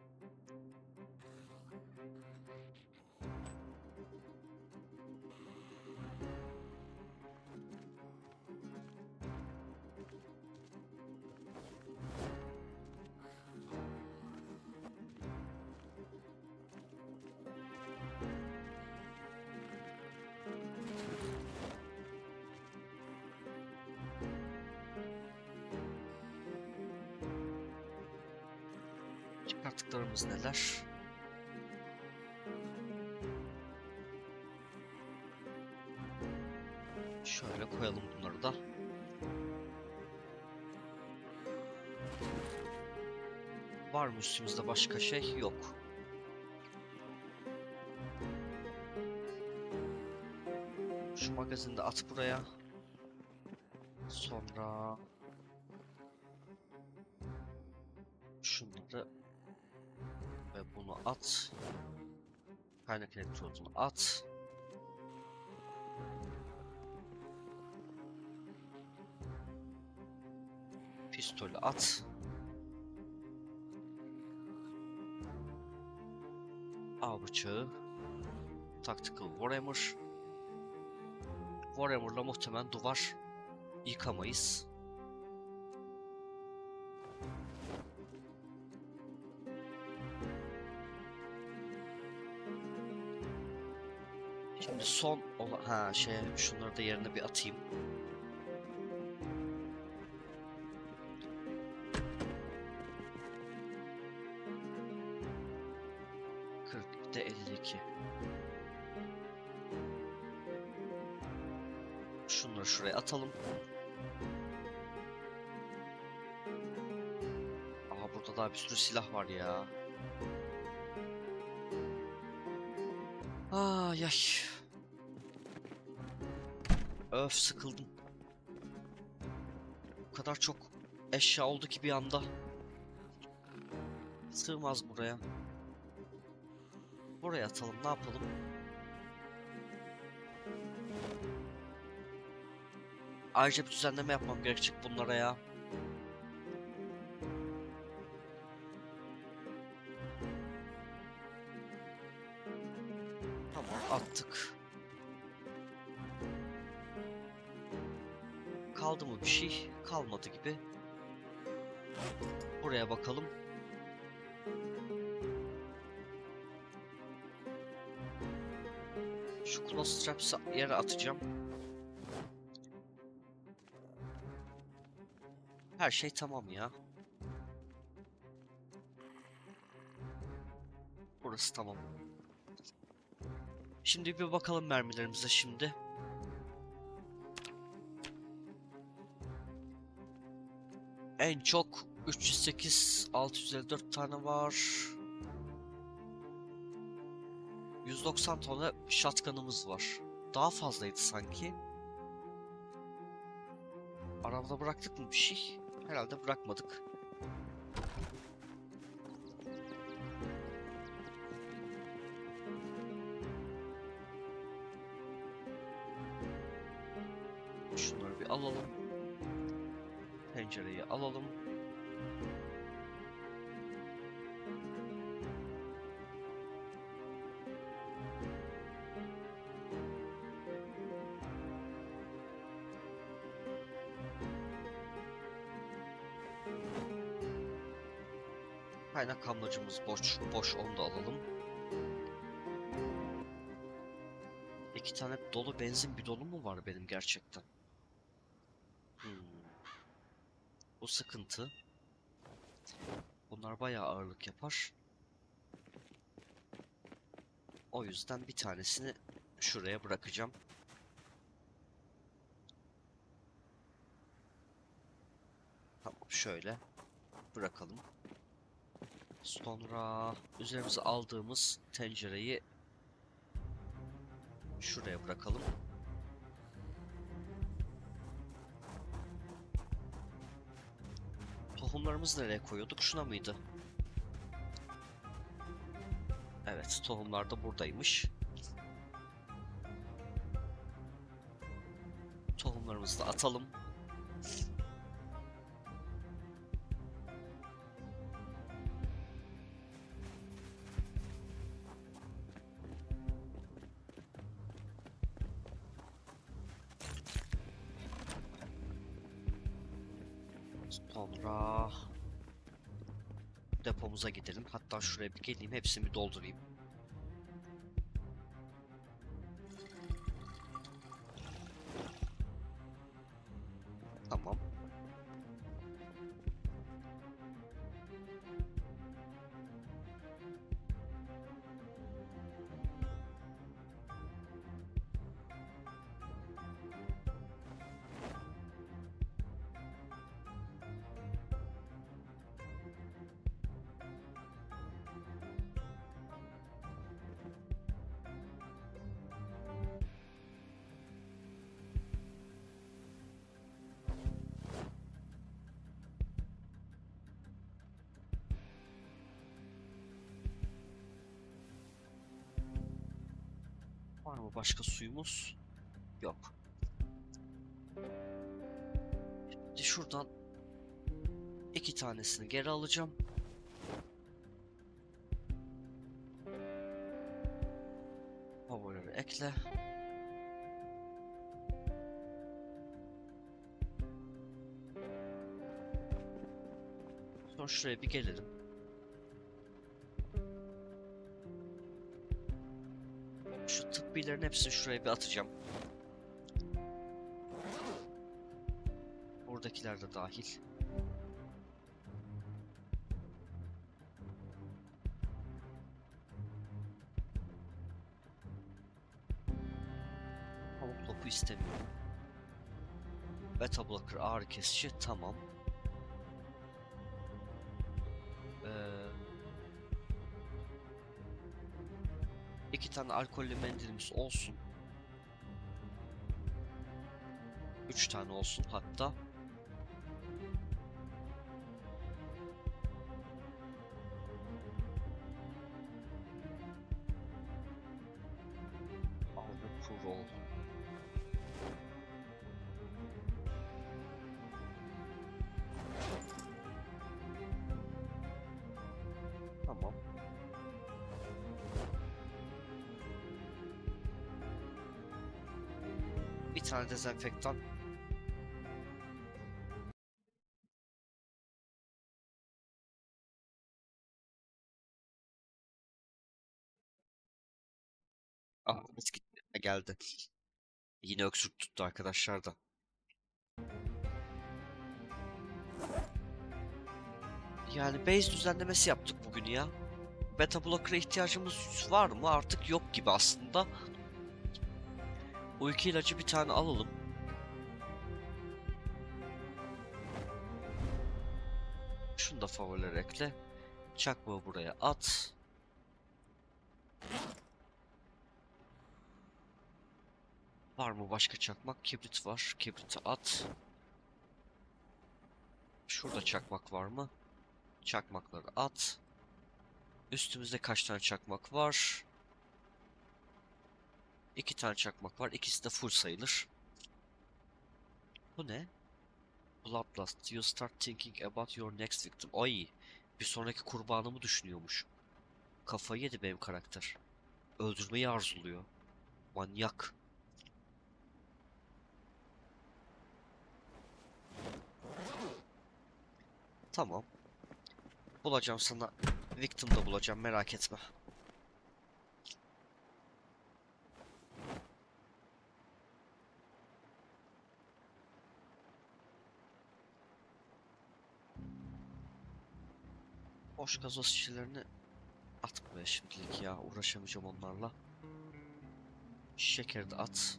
Çıkarttıklarımız neler? Şöyle koyalım bunları da. Var mı üstümüzde başka şey? Yok. Şu magazini de at buraya. Sonra şunları ve bunu at. Kaynak elektrodunu at. Pistolü at. Av bıçağı. Tactical Warhammer. Warhammer'la muhtemelen duvar yıkamayız. Şimdi son ola ha şey şunları da yerine bir atayım. kırk ikide elli iki. Şunları şuraya atalım. Aha, burada daha bir sürü silah var ya. Ay ay. Öf, sıkıldım. O kadar çok eşya oldu ki bir anda. Sığmaz buraya. Buraya atalım, ne yapalım? Ayrıca bir düzenleme yapmam gerekecek bunlara ya. Tamam, attık. Kaldı mı bir şey? Kalmadı gibi. Buraya bakalım. Şu close straps'ı yere atacağım. Her şey tamam ya. Burası tamam. Şimdi bir bakalım mermilerimize şimdi. En çok üç yüz sekiz, altı yüz elli dört tane var. yüz doksan tane shotgun'ımız var. Daha fazlaydı sanki. Arabada bıraktık mı bir şey? Herhalde bırakmadık. alalım. Tencereyi alalım. Kaynak amacımız boş, boş onu da alalım. İki tane dolu benzin bidonu mu var benim gerçekten? Hmm. Bu sıkıntı. Bunlar bayağı ağırlık yapar. O yüzden bir tanesini şuraya bırakacağım. Tamam, şöyle bırakalım. Sonra üzerimize aldığımız tencereyi şuraya bırakalım. Tohumlarımızı nereye koyuyorduk? Şuna mıydı? Evet, tohumlar da buradaymış. Tohumlarımızı da atalım. Sonra depomuza gidelim. Hatta şuraya bir geleyim, hepsini bir doldurayım. Tamam. Var mı başka suyumuz? Yok. Şimdi şuradan iki tanesini geri alacağım. Power'ları ekle. Sonra şuraya bir gelelim. Şu tıbbilerin hepsini şuraya bir atacağım. Buradakiler de dahil. Pamuk topu istemiyorum. Beta blocker, ağrı kesici, tamam. Ee, iki tane alkollü mendilimiz olsun. Üç tane olsun hatta. Aldı roll. Tamam. Bir tane dezenfektan. Aklımız gitti. Geldi. Yine öksürük tuttu arkadaşlar da. Yani base düzenlemesi yaptık bugün ya. Beta blocker'a ihtiyacımız var mı? Artık yok gibi aslında. Uyku ilacı bir tane alalım. Şunu da favorilere ekle. Çakmağı buraya at. Var mı başka çakmak? Kibrit var. Kibriti at. Şurada çakmak var mı? Çakmakları at. Üstümüzde kaç tane çakmak var? İki tane çakmak var. İkisi de full sayılır. Bu ne? Bloodlust. You start thinking about your next victim. Ay, bir sonraki kurbanımı düşünüyormuş. Kafayı yedi benim karakter. Öldürmeyi arzuluyor. Manyak. Tamam. Bulacağım sana. Victim da bulacağım, merak etme. Boş gazoz şişelerini at buraya şimdilik ya. Uğraşamayacağım onlarla. Şekeri de at.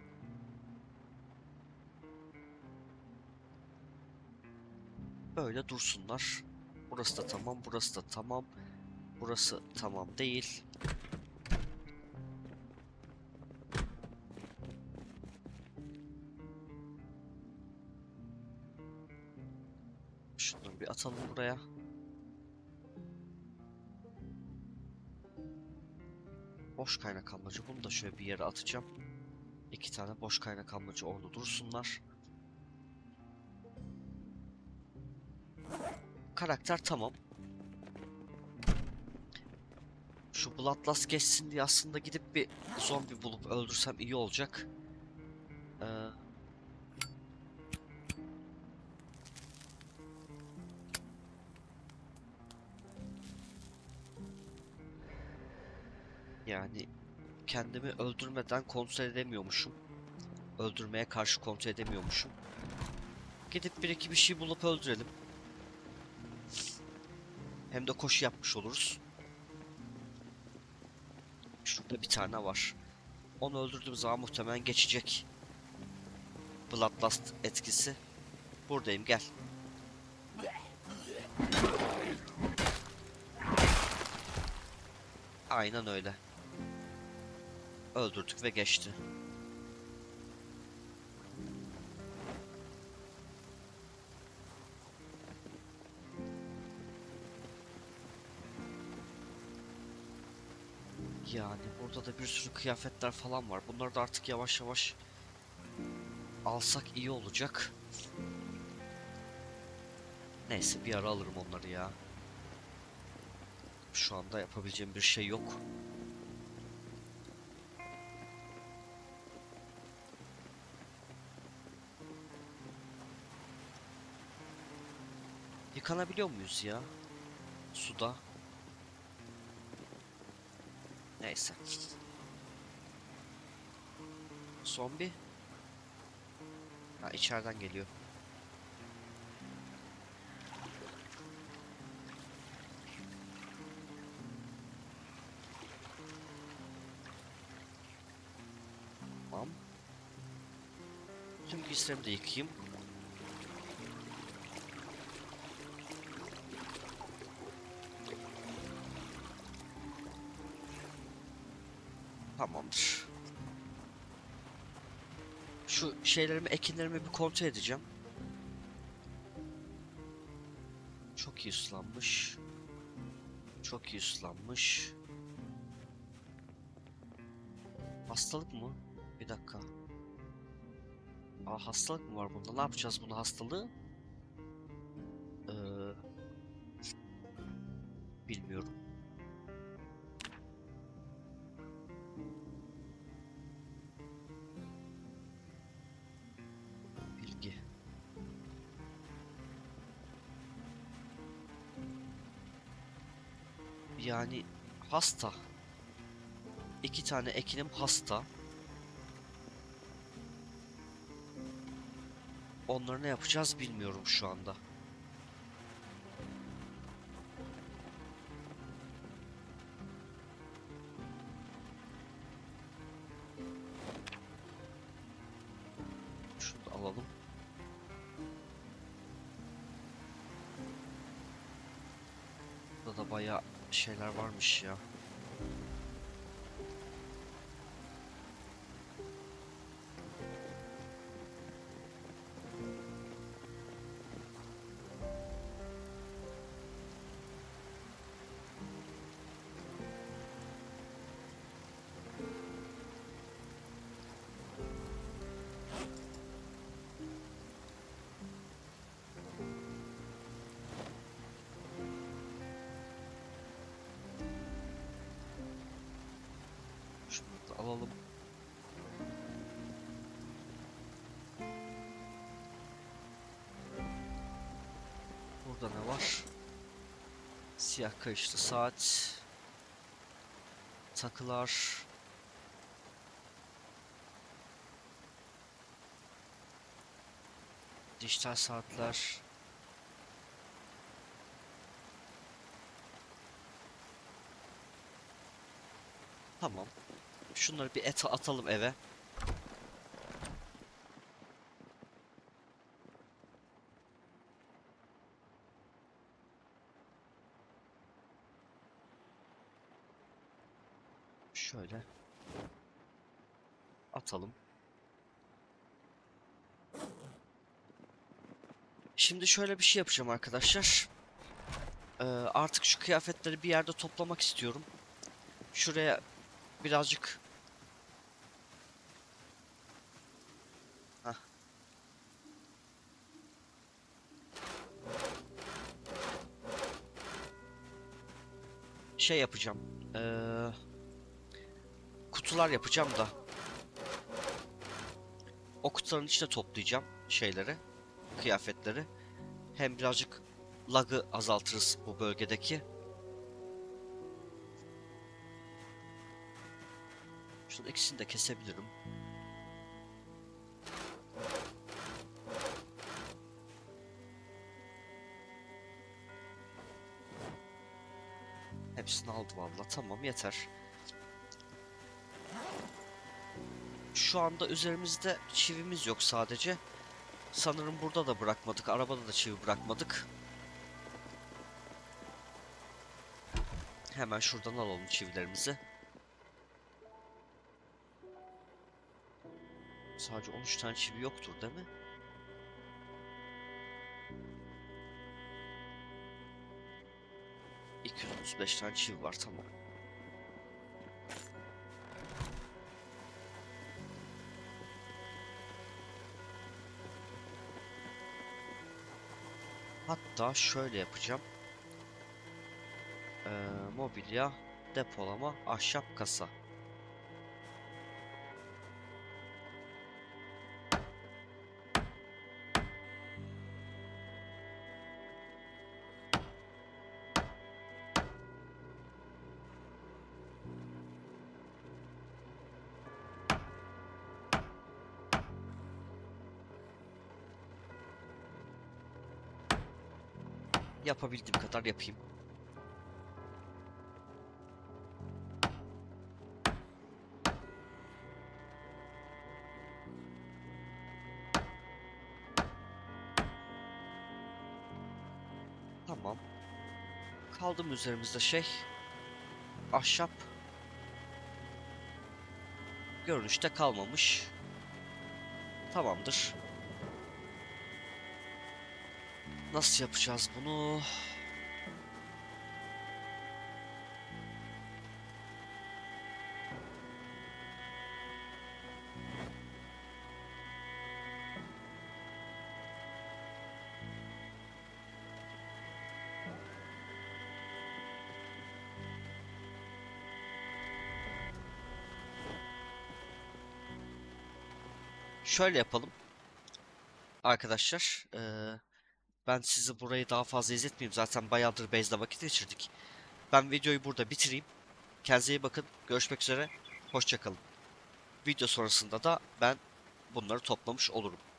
Böyle dursunlar. Burası da tamam, burası da tamam. Burası tamam değil. Şunları bir atalım buraya. Boş kaynak amacı. Bunu da şöyle bir yere atacağım. İki tane boş kaynak amacı orada dursunlar. Karakter tamam. Şu Bloodlust geçsin diye aslında gidip bir zombi bulup öldürsem iyi olacak. Ee, yani kendimi öldürmeden kontrol edemiyormuşum. Öldürmeye karşı kontrol edemiyormuşum. Gidip bir iki bir şey bulup öldürelim. Hem de koşu yapmış oluruz. Şurada bir tane var. Onu öldürdüğüm zaman muhtemelen geçecek Bloodlust etkisi. Buradayım, gel. Aynen öyle. Öldürdük ve geçti. Yani burada da bir sürü kıyafetler falan var. Bunları da artık yavaş yavaş alsak iyi olacak. Neyse, bir ara alırım onları ya. Şu anda yapabileceğim bir şey yok. Yıkanabiliyor muyuz ya? Suda. Neyse. Zombi. Ha, içeriden geliyor. Tamam. Tüm giysilerimi de yıkayayım. Tamamdır. Şu şeylerimi, ekinlerimi bir kontrol edeceğim. Çok iyi sulanmış. Çok iyi sulanmış. Hastalık mı? Bir dakika. Aa, hastalık mı var bunda? Ne yapacağız bunu, hastalığı? Ee, bilmiyorum. Bilgi. Yani hasta. İki tane ekinim hasta. Onları ne yapacağız bilmiyorum şu anda. Şunu da alalım. Burada da bayağı şeyler varmış ya. alalım. Burada ne var? Siyah kayışlı saat. Takılar. Dijital saatler. Tamam. Şunları bir et atalım eve. Şöyle atalım. Şimdi şöyle bir şey yapacağım arkadaşlar. Ee, artık şu kıyafetleri bir yerde toplamak istiyorum. Şuraya birazcık Heh. Şey yapacağım. Ee, kutular yapacağım da. O kutuların içine toplayacağım şeyleri, kıyafetleri. Hem birazcık lag'ı azaltırız bu bölgedeki. Şunun ikisini de kesebilirim. Hepsini aldı valla. Tamam, yeter. Şu anda üzerimizde çivimiz yok sadece. Sanırım burada da bırakmadık. Arabada da çivi bırakmadık. Hemen şuradan alalım çivilerimizi. Sadece on üç tane çivi yoktur değil mi? iki yüz otuz beş tane çivi var, tamam. Hatta şöyle yapacağım. Ee, mobilya, depolama, ahşap kasa. Yapabildiğim kadar yapayım. Tamam. Kaldı mı üzerimizde şey? Ahşap. Görünüşte kalmamış. Tamamdır. Nasıl yapacağız bunu? Şöyle yapalım. Arkadaşlar, eee, ben sizi burayı daha fazla izletmeyeyim. Zaten bayağıdır base'de vakit geçirdik. Ben videoyu burada bitireyim. Kendinize iyi bakın. Görüşmek üzere. Hoşça kalın. Video sonrasında da ben bunları toplamış olurum.